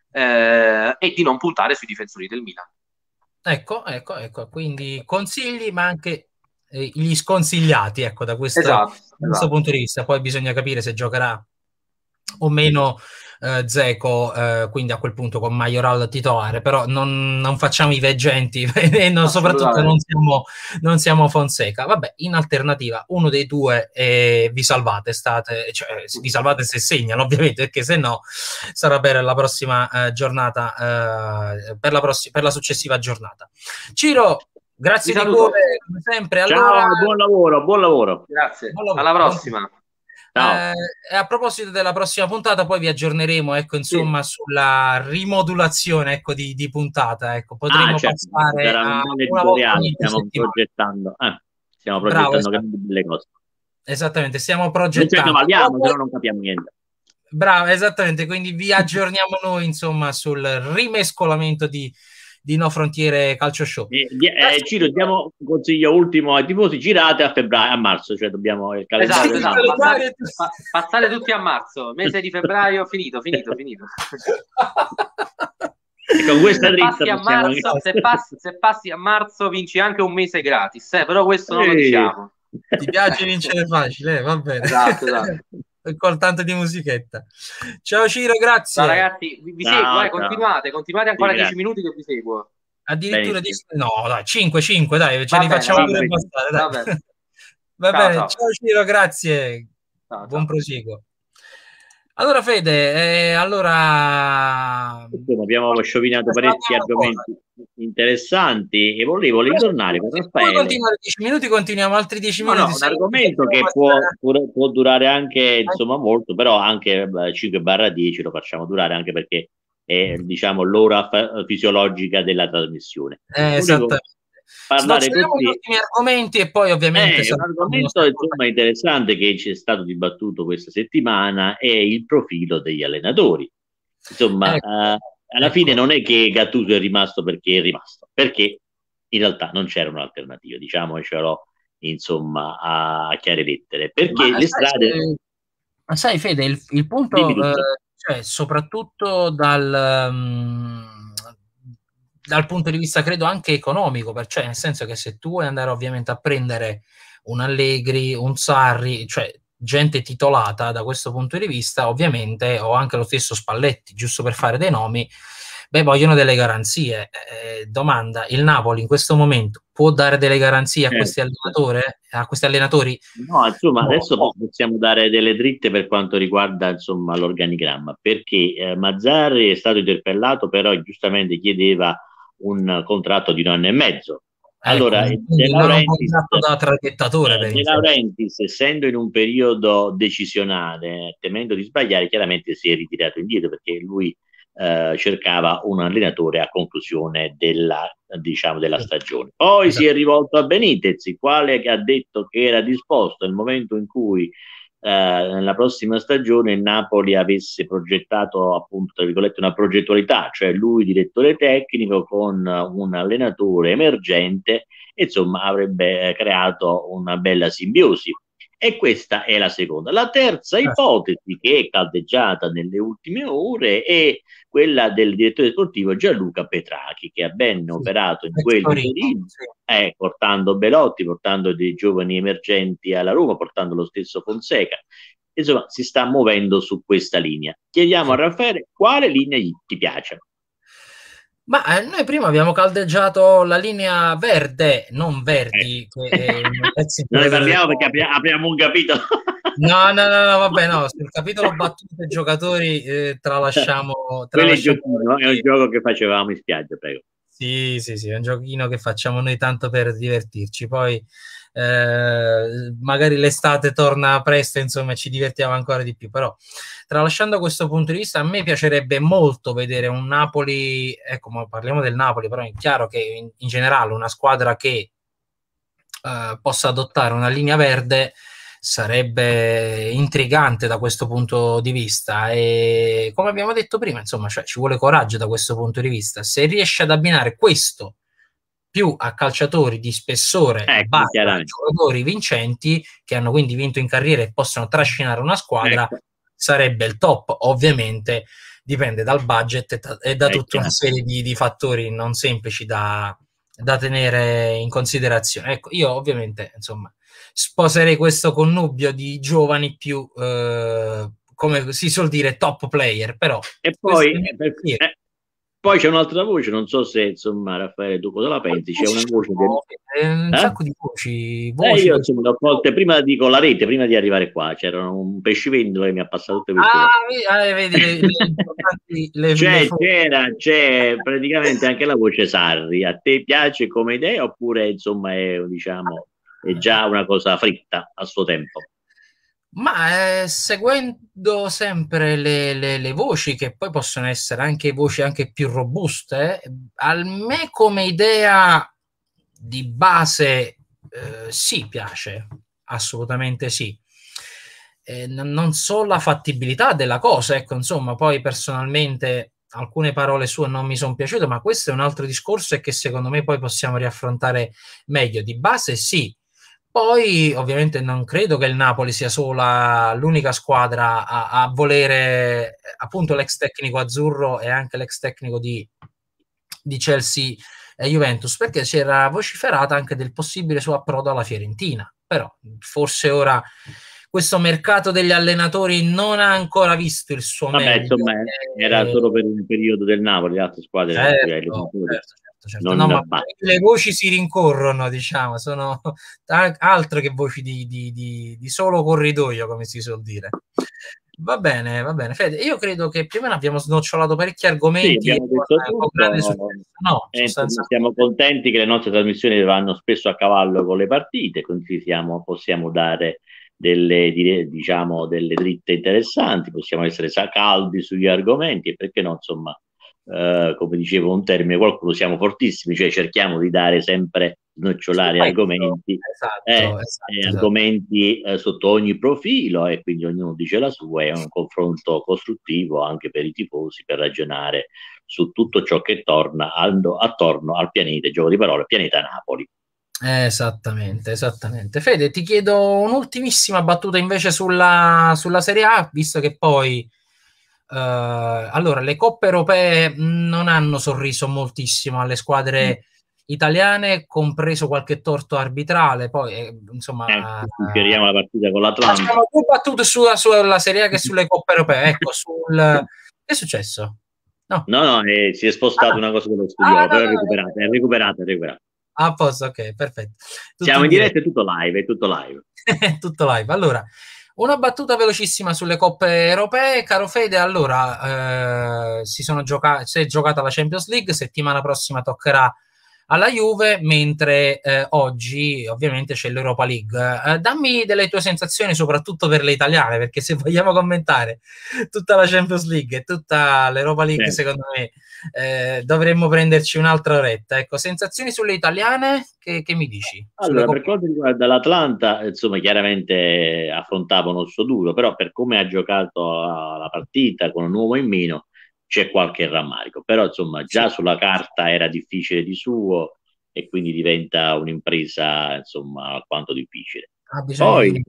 eh, e di non puntare sui difensori del Milan. Ecco, ecco, ecco, quindi consigli ma anche eh, gli sconsigliati, ecco, da questo, esatto, da questo esatto. punto di vista. Poi bisogna capire se giocherà o meno eh, Dzeko, eh, quindi a quel punto con Majoral titolare, però non, non facciamo i veggenti e non, soprattutto non siamo, non siamo Fonseca. Vabbè, in alternativa uno dei due eh, vi salvate, state, cioè, vi salvate se segnano ovviamente, perché se no sarà per la prossima eh, giornata, eh, per, la prossima, per la successiva giornata. Ciro, grazie di cuore come sempre. Allora, ciao, buon lavoro, buon lavoro. Grazie, buon lavoro. Alla prossima. Eh, e a proposito della prossima puntata, poi vi aggiorneremo, ecco, insomma, sì. sulla rimodulazione, ecco, di, di puntata, ecco, potremo ah, certo. passare a una volta stiamo progettando, eh, stiamo progettando Bravo, delle cose. Esattamente, stiamo progettando. Non cavaliamo, però non capiamo niente. Bravo, esattamente, quindi vi aggiorniamo noi, insomma, sul rimescolamento di di No Frontiere Calcio Show. Eh, eh, Ciro, diamo un consiglio ultimo ai tifosi: girate a febbraio, a marzo, cioè dobbiamo il calendario. Esatto, esatto. Passate, passate tutti a marzo, mese di febbraio, finito, finito, finito. E con questa se, passi a marzo, se, passi, se passi a marzo vinci anche un mese gratis, eh, però questo non lo diciamo. Ti piace vincere facile, eh? Va bene. Esatto, esatto. Col tanto di musichetta. Ciao Ciro, grazie. Ciao ragazzi, vi, vi ciao, seguo, eh, ciao. continuate, continuate ancora sì, dieci minuti che vi seguo. Addirittura di... no, dai, cinque, cinque, dai, ce va li bene, facciamo pure passare, dai. Va bene, va ciao, bene. Ciao. ciao Ciro, grazie. Ciao, Buon ciao. proseguo. Allora Fede, eh, allora insomma, abbiamo sciovinato parecchi argomenti interessanti e volevo ritornare con Raffaele. Continuare dieci minuti, continuiamo altri dieci no, minuti. No, un argomento che può, può durare anche insomma molto, però anche cinque barra dieci lo facciamo durare anche perché è diciamo l'ora fisiologica della trasmissione. Eh, esattamente. Parlare tutti gli ultimi argomenti e poi ovviamente eh, un argomento insomma, interessante che ci è stato dibattuto questa settimana è il profilo degli allenatori. Insomma, ecco, eh, alla ecco. fine non è che Gattuso è rimasto perché è rimasto, perché in realtà non c'era un'alternativa, diciamocelo insomma a chiare lettere, perché ma le sai, strade... Ma sai Fede, il, il punto, eh, cioè, soprattutto dal... Um, dal punto di vista credo anche economico, cioè nel senso che se tu vuoi andare ovviamente a prendere un Allegri, un Sarri, cioè gente titolata da questo punto di vista, ovviamente, o anche lo stesso Spalletti, giusto per fare dei nomi, beh, vogliono delle garanzie. Eh, domanda, il Napoli in questo momento può dare delle garanzie a eh, questi allenatori? A questi allenatori? No, insomma, no. Adesso possiamo dare delle dritte per quanto riguarda insomma l'organigramma, perché eh, Mazzarri è stato interpellato, però giustamente chiedeva un contratto di un anno e mezzo. Allora, ecco, De Laurentiis, da traghettatore, eh, De Laurentiis, essendo in un periodo decisionale, temendo di sbagliare, chiaramente si è ritirato indietro perché lui eh, cercava un allenatore a conclusione della, diciamo, della stagione. Poi esatto. si è rivolto a Benitez, il quale ha detto che era disposto nel momento in cui Uh, nella prossima stagione il Napoli avesse progettato appunto tra virgolette una progettualità, cioè lui direttore tecnico con un allenatore emergente, insomma avrebbe creato una bella simbiosi. E questa è la seconda. La terza ipotesi che è caldeggiata nelle ultime ore è quella del direttore sportivo Gianluca Petrachi, che ha ben sì. operato in quel periodo, sì. eh, portando Belotti, portando dei giovani emergenti alla Roma, portando lo stesso Fonseca. Insomma, si sta muovendo su questa linea. Chiediamo sì. a Raffaele quale linea gli, ti piace. Ma eh, noi prima abbiamo caldeggiato la linea verde, non verdi. Eh. Che, eh, non ne parliamo perché abbiamo, abbiamo un capitolo. No, no, no, no, vabbè, no, sul capitolo battute e giocatori eh, tralasciamo... tralasciamo Quello è, è un gioco che facevamo in spiaggia, prego. Sì, sì, sì, è un giochino che facciamo noi tanto per divertirci, poi eh, magari l'estate torna presto, insomma, ci divertiamo ancora di più, però tralasciando questo punto di vista, a me piacerebbe molto vedere un Napoli, ecco, ma parliamo del Napoli, però è chiaro che in, in generale una squadra che eh, possa adottare una linea verde sarebbe intrigante da questo punto di vista e come abbiamo detto prima, insomma, cioè, ci vuole coraggio da questo punto di vista. Se riesce ad abbinare questo più a calciatori di spessore, ecco, barra, giocatori vincenti che hanno quindi vinto in carriera e possono trascinare una squadra, ecco. sarebbe il top. Ovviamente dipende dal budget e da, e da ecco. tutta una serie di, di fattori non semplici da, da tenere in considerazione. Ecco, io ovviamente, insomma, sposerei questo connubio di giovani più, eh, come si suol dire, top player, però... E poi, eh, eh, poi c'è un'altra voce, non so se, insomma, Raffaele, tu cosa la pensi? C'è una voce... Che... Eh, un eh? sacco di voci. voci eh, io, insomma, l'ho volte, prima dico la rete, prima di arrivare qua, c'era un pescivendolo che mi ha passato tutte queste ah, ah, vedi, le, le, le, c'è, le c'era, c'è praticamente anche la voce Sarri. A te piace come idea oppure, insomma, è, diciamo... è già una cosa fritta a suo tempo? Ma eh, seguendo sempre le, le, le voci, che poi possono essere anche voci anche più robuste, eh, a me come idea di base eh, sì, piace, assolutamente sì. Eh, n- non so la fattibilità della cosa, ecco, insomma, poi personalmente alcune parole sue non mi sono piaciute, ma questo è un altro discorso e che secondo me poi possiamo riaffrontare meglio. Di base sì. Poi ovviamente non credo che il Napoli sia sola l'unica squadra a, a volere, appunto l'ex tecnico azzurro e anche l'ex tecnico di, di Chelsea e Juventus, perché c'era vociferata anche del possibile suo approdo alla Fiorentina, però forse ora questo mercato degli allenatori non ha ancora visto il suo Vabbè, meglio. Insomma, era solo per un periodo del Napoli, le altre squadre certo, certo, certo. Certo, no, ma le voci si rincorrono, diciamo, sono altro che voci di, di, di, di solo corridoio, come si suol dire. Va bene, va bene. Fede, io credo che più o meno abbiamo snocciolato parecchi argomenti. Sì, con, con grande successo. No, eh, siamo contenti che le nostre trasmissioni vanno spesso a cavallo con le partite, quindi siamo, possiamo dare delle, diciamo, delle dritte interessanti, possiamo essere caldi sugli argomenti e perché no, insomma, eh, come dicevo un termine, qualcuno siamo fortissimi, cioè cerchiamo di dare sempre snocciolare argomenti, esatto, eh, esatto, eh, esatto. argomenti eh, sotto ogni profilo e quindi ognuno dice la sua, è un confronto costruttivo anche per i tifosi per ragionare su tutto ciò che torna ando, attorno al pianeta, gioco di parole, pianeta Napoli. Esattamente, esattamente. Fede, ti chiedo un'ultimissima battuta invece sulla, sulla Serie A, visto che poi Uh, allora, le coppe europee non hanno sorriso moltissimo alle squadre mm. italiane, compreso qualche torto arbitrale. Poi, eh, insomma, eh, superiamo la partita con l'Atlanta. Facciamo due battute sulla, sulla Serie A che sulle coppe europee. Ecco, sul... che è successo? No, no, no eh, si è spostata ah, una cosa dello studio, ah, però no, è recuperata, è recuperata, è recuperata. A posto, ok, perfetto. Tutto Siamo in diretta, è tutto live, è tutto live. Tutto live. Allora, una battuta velocissima sulle coppe europee, caro Fede. Allora, eh, si sono giocati, si è giocata la Champions League, settimana prossima toccherà alla Juve, mentre eh, oggi ovviamente c'è l'Europa League. Eh, dammi delle tue sensazioni, soprattutto per le italiane, perché se vogliamo commentare tutta la Champions League e tutta l'Europa League, eh. secondo me eh, dovremmo prenderci un'altra oretta. Ecco, sensazioni sulle italiane, che, che mi dici? Allora, per quanto riguarda l'Atlanta, insomma, chiaramente affrontava un osso duro, però per come ha giocato la partita con un uomo in meno, c'è qualche rammarico, però insomma già sulla carta era difficile di suo e quindi diventa un'impresa insomma alquanto difficile. Ah, Poi di...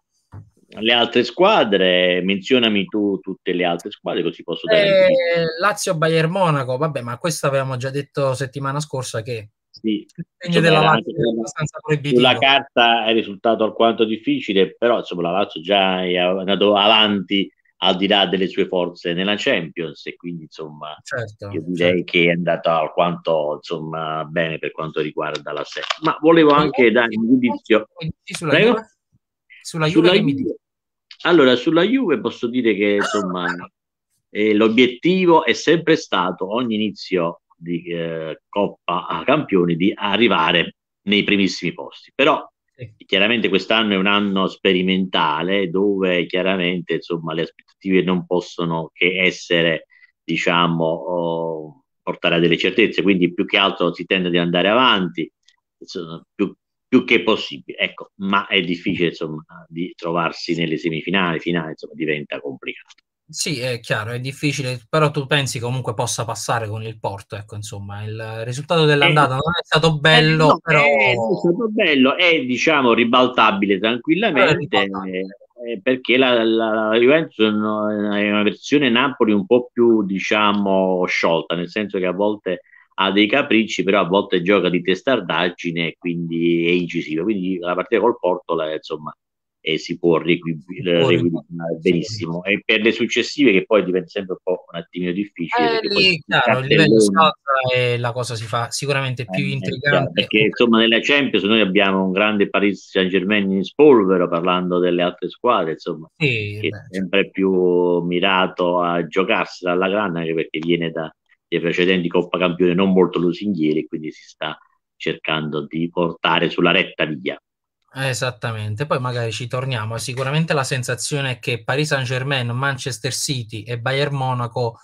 le altre squadre, menzionami tu tutte le altre squadre così posso dare eh, Lazio, Bayern Monaco, vabbè, ma questo avevamo già detto settimana scorsa che sì, insomma, della Lazio è abbastanza proibitivo. Sulla carta è risultato alquanto difficile, però insomma la Lazio già è andato avanti al di là delle sue forze nella Champions e quindi insomma certo, io direi certo. che è andata alquanto insomma bene per quanto riguarda la serie, ma volevo anche dare un giudizio sulla Juve, sulla Juve, sulla Juve. Allora sulla Juve posso dire che insomma eh, l'obiettivo è sempre stato ogni inizio di eh, Coppa a Campioni di arrivare nei primissimi posti, però chiaramente quest'anno è un anno sperimentale dove chiaramente insomma le aspettative non possono che essere diciamo oh, portare a delle certezze, quindi più che altro si tende ad andare avanti insomma, più, più che possibile, ecco, ma è difficile insomma di trovarsi nelle semifinali, finali, insomma diventa complicato. Sì, è chiaro, è difficile, però tu pensi comunque possa passare con il Porto, ecco, insomma, il risultato dell'andata eh, non è stato bello, eh, no, però... È, è stato bello, è diciamo ribaltabile tranquillamente, è ribaltabile. Eh, perché la, la, la Juventus è una versione Napoli un po' più, diciamo, sciolta, nel senso che a volte ha dei capricci, però a volte gioca di testardaggine e quindi è incisiva, quindi la partita col Porto, la, insomma, e si può riequilibrare benissimo e per le successive che poi diventa sempre un po' un attimino difficile eh, lì, chiaro, il livello salta e la cosa si fa sicuramente più eh, intrigante perché insomma nella Champions noi abbiamo un grande Paris Saint-Germain in spolvero parlando delle altre squadre insomma sì, che beh, è sempre più mirato a giocarsela alla grande anche perché viene da dei precedenti Coppa Campione non molto lusinghieri quindi si sta cercando di portare sulla retta via. Esattamente, poi magari ci torniamo. Sicuramente la sensazione è che Paris Saint-Germain, Manchester City e Bayern Monaco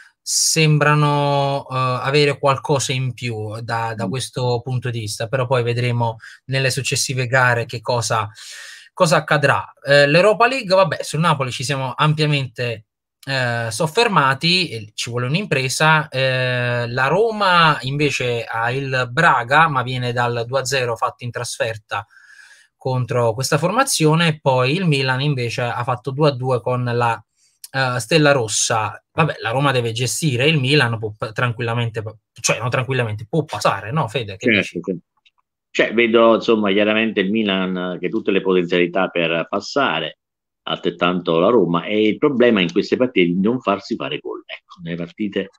sembrano uh, avere qualcosa in più da, da questo punto di vista, però poi vedremo nelle successive gare che cosa, cosa accadrà. Eh, L'Europa League, vabbè, sul Napoli ci siamo ampiamente eh, soffermati, e ci vuole un'impresa. Eh, la Roma invece ha il Braga, ma viene dal due a zero fatto in trasferta contro questa formazione, e poi il Milan invece ha fatto due a due con la uh, Stella Rossa. Vabbè, la Roma deve gestire, il Milan può tranquillamente, cioè non tranquillamente, può passare, no Fede? Che certo, certo. Cioè, vedo insomma chiaramente il Milan che ha tutte le potenzialità per passare, altrettanto la Roma, e il problema in queste partite è di non farsi fare gol. Ecco, nelle partite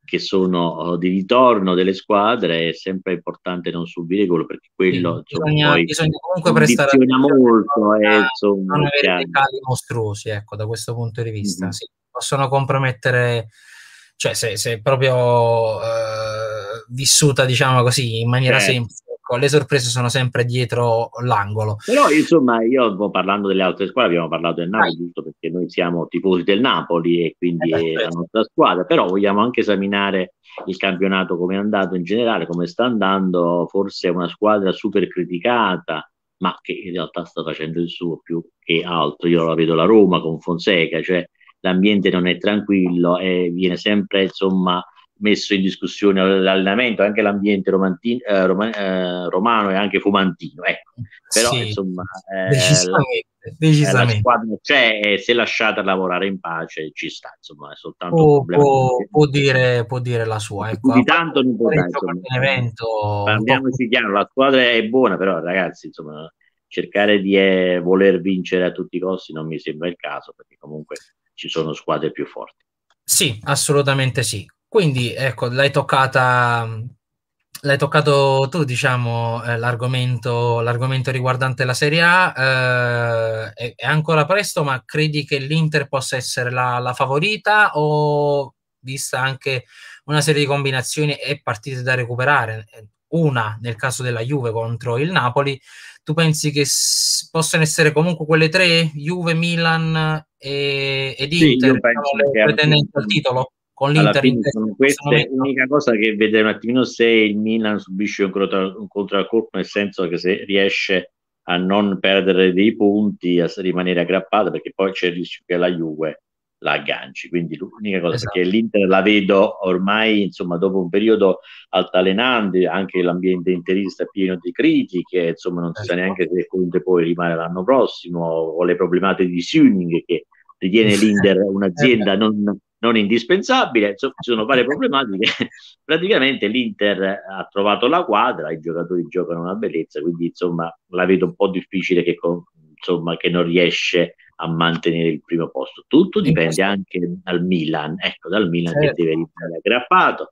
che sono di ritorno delle squadre, è sempre importante non subire gol, perché quello sì, bisogna, poi bisogna comunque prestare attenzione molto a e insomma, non avere chiaro. dei cali mostruosi, ecco, da questo punto di vista. Mm-hmm. Sì, possono compromettere, cioè se, se proprio eh, vissuta, diciamo così, in maniera certo. semplice, ecco, le sorprese sono sempre dietro l'angolo. Però insomma, io parlando delle altre squadre, abbiamo parlato del Napoli, giusto perché noi siamo tifosi del Napoli e quindi Eh, è la nostra squadra, però vogliamo anche esaminare il campionato come è andato in generale, come sta andando. Forse è una squadra super criticata, ma che in realtà sta facendo il suo più che altro. Io la vedo la Roma con Fonseca, cioè l'ambiente non è tranquillo e viene sempre insomma messo in discussione l'allenamento, anche l'ambiente romantino, eh, rom- eh, romano e anche fumantino, ecco. Però sì, insomma eh, decisamente, la, decisamente. la squadra c'è e se lasciata lavorare in pace ci sta, insomma è soltanto può, un problema può, può, dire, può dire la sua, ecco. di tanto non può dare, insomma, in evento parliamoci chiaro, la squadra è buona, però ragazzi insomma cercare di eh, voler vincere a tutti i costi non mi sembra il caso, perché comunque ci sono squadre più forti. Sì, assolutamente sì. Quindi, ecco, l'hai toccata, l'hai toccato tu, diciamo, eh, l'argomento, l'argomento riguardante la Serie A. Eh, è, è ancora presto, ma credi che l'Inter possa essere la, la favorita, o vista anche una serie di combinazioni e partite da recuperare, una nel caso della Juve contro il Napoli, tu pensi che s- possano essere comunque quelle tre, Juve, Milan e, ed Sì, Inter, io penso diciamo, le che alla pretendenti fine, al titolo? Con alla l'Inter in fine testa sono in questo queste. momento? L'unica cosa che vedere un attimino se il Milan subisce un, contra, un contraccolpo, nel senso che se riesce a non perdere dei punti, a rimanere aggrappato, perché poi c'è il rischio che la Juve la agganci. Quindi l'unica cosa, Esatto. perché l'Inter la vedo ormai, insomma, dopo un periodo altalenante, anche l'ambiente interista è pieno di critiche, insomma, non si sa neanche se Conte poi rimane l'anno prossimo, o le problematiche di Suning che ritiene l'Inter un'azienda non, non indispensabile, insomma, ci sono varie problematiche. Praticamente l'Inter ha trovato la quadra, i giocatori giocano una bellezza, quindi insomma la vedo un po' difficile che, insomma, che non riesce a mantenere il primo posto. Tutto dipende anche dal Milan, ecco, dal Milan, certo, che deve rimanere aggrappato.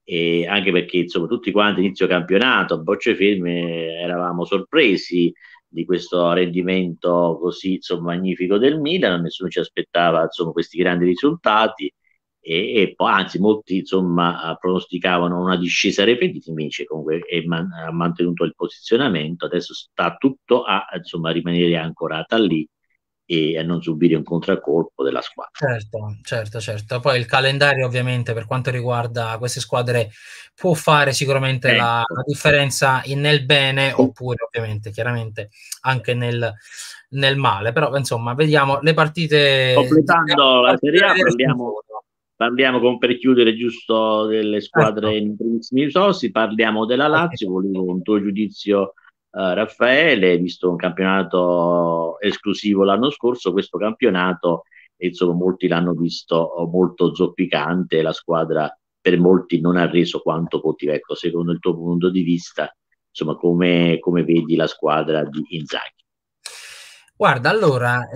E anche perché insomma tutti quanti inizio campionato a bocce ferme eravamo sorpresi di questo rendimento così insomma magnifico del Milan, nessuno ci aspettava insomma questi grandi risultati e, e poi anzi molti insomma pronosticavano una discesa repetitiva, invece comunque è man- ha mantenuto il posizionamento, adesso sta tutto a insomma rimanere ancorata lì e a non subire un contraccolpo della squadra. Certo, certo, certo. Poi il calendario ovviamente per quanto riguarda queste squadre può fare sicuramente ecco. la, la differenza in, nel bene oppure ovviamente chiaramente anche nel, nel male, però insomma vediamo le partite. Completando la Serie A parliamo, parliamo con, per chiudere giusto delle squadre ecco. in primissimi risorsi, parliamo della Lazio, volevo un tuo giudizio Uh, Raffaele, visto un campionato esclusivo l'anno scorso, questo campionato insomma molti l'hanno visto molto zoppicante, la squadra per molti non ha reso quanto poteva. Ecco, secondo il tuo punto di vista, insomma, come, come vedi la squadra di Inzaghi? Guarda, allora,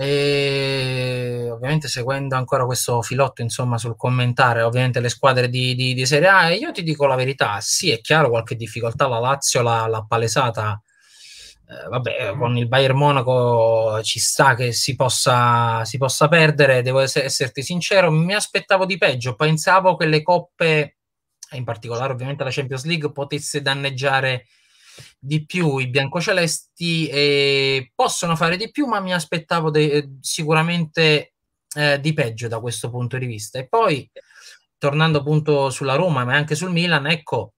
eh, ovviamente seguendo ancora questo filotto, insomma, sul commentare, ovviamente le squadre di, di, di Serie A, io ti dico la verità, sì, è chiaro, qualche difficoltà la Lazio l'ha, l'ha palesata, eh, vabbè, con il Bayern Monaco ci sta che si possa, si possa perdere, devo essere, esserti sincero, mi aspettavo di peggio, pensavo che le coppe, in particolare ovviamente la Champions League, potesse danneggiare di più i biancocelesti, e possono fare di più, ma mi aspettavo de- sicuramente eh, di peggio da questo punto di vista. E poi tornando appunto sulla Roma ma anche sul Milan, ecco,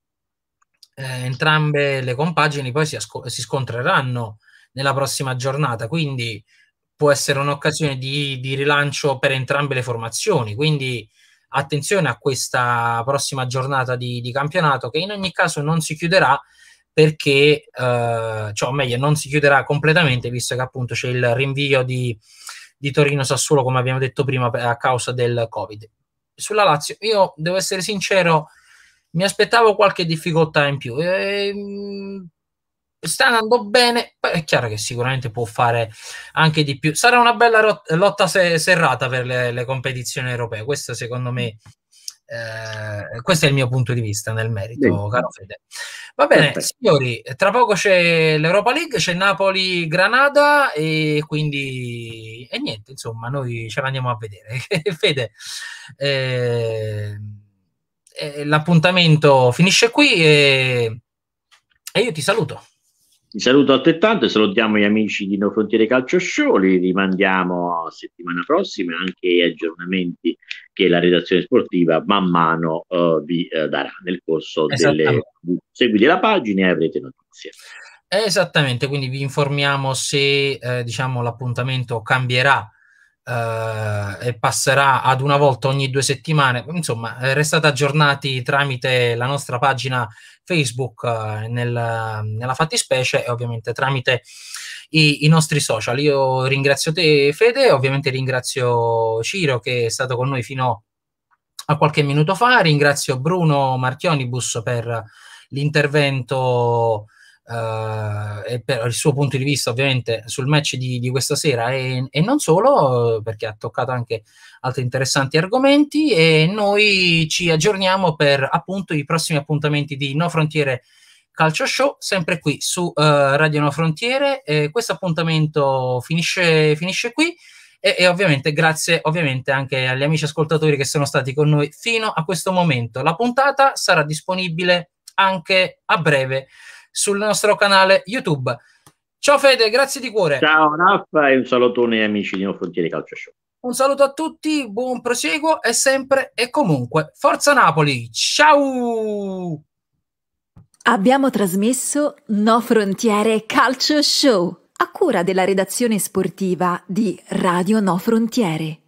eh, entrambe le compagini poi si, asco- si scontreranno nella prossima giornata, quindi può essere un'occasione di, di rilancio per entrambe le formazioni, quindi attenzione a questa prossima giornata di, di campionato, che in ogni caso non si chiuderà, perché, eh, cioè, o meglio, non si chiuderà completamente, visto che appunto c'è il rinvio di, di Torino-Sassuolo, come abbiamo detto prima, a causa del Covid. Sulla Lazio, io devo essere sincero, mi aspettavo qualche difficoltà in più. E, mh, sta andando bene, è chiaro che sicuramente può fare anche di più. Sarà una bella rot- lotta se- serrata per le, le competizioni europee, questo secondo me Eh, questo è il mio punto di vista nel merito, Bene. caro Fede. Va bene, Perfetto. signori, tra poco c'è l'Europa League, c'è Napoli-Granada e quindi e niente, insomma, noi ce l'andiamo a vedere. Fede, eh, eh, l'appuntamento finisce qui e, e io ti saluto. Ti saluto altrettanto e salutiamo gli amici di No Frontiere Calcio Show, li rimandiamo a settimana prossima, anche gli aggiornamenti che la redazione sportiva man mano uh, vi uh, darà nel corso delle... Seguite la pagina e avrete notizie. Esattamente, quindi vi informiamo se eh, diciamo l'appuntamento cambierà eh, e passerà ad una volta ogni due settimane. Insomma, eh, restate aggiornati tramite la nostra pagina Facebook eh, nel, nella fattispecie e ovviamente tramite i, i nostri social. Io ringrazio te, Fede, ovviamente ringrazio Ciro che è stato con noi fino a qualche minuto fa, ringrazio Bruno Marchionibus per l'intervento Uh, e per il suo punto di vista ovviamente sul match di, di questa sera e, e non solo, perché ha toccato anche altri interessanti argomenti e noi ci aggiorniamo per appunto i prossimi appuntamenti di No Frontiere Calcio Show, sempre qui su uh, Radio No Frontiere. Eh, questo appuntamento finisce, finisce qui e, e ovviamente grazie ovviamente anche agli amici ascoltatori che sono stati con noi fino a questo momento. La puntata sarà disponibile anche a breve sul nostro canale YouTube. Ciao Fede, grazie di cuore. Ciao Raffa e un salutone amici di No Frontiere Calcio Show. Un saluto a tutti, buon proseguo e sempre e comunque Forza Napoli. Ciao! Abbiamo trasmesso No Frontiere Calcio Show a cura della redazione sportiva di Radio No Frontiere.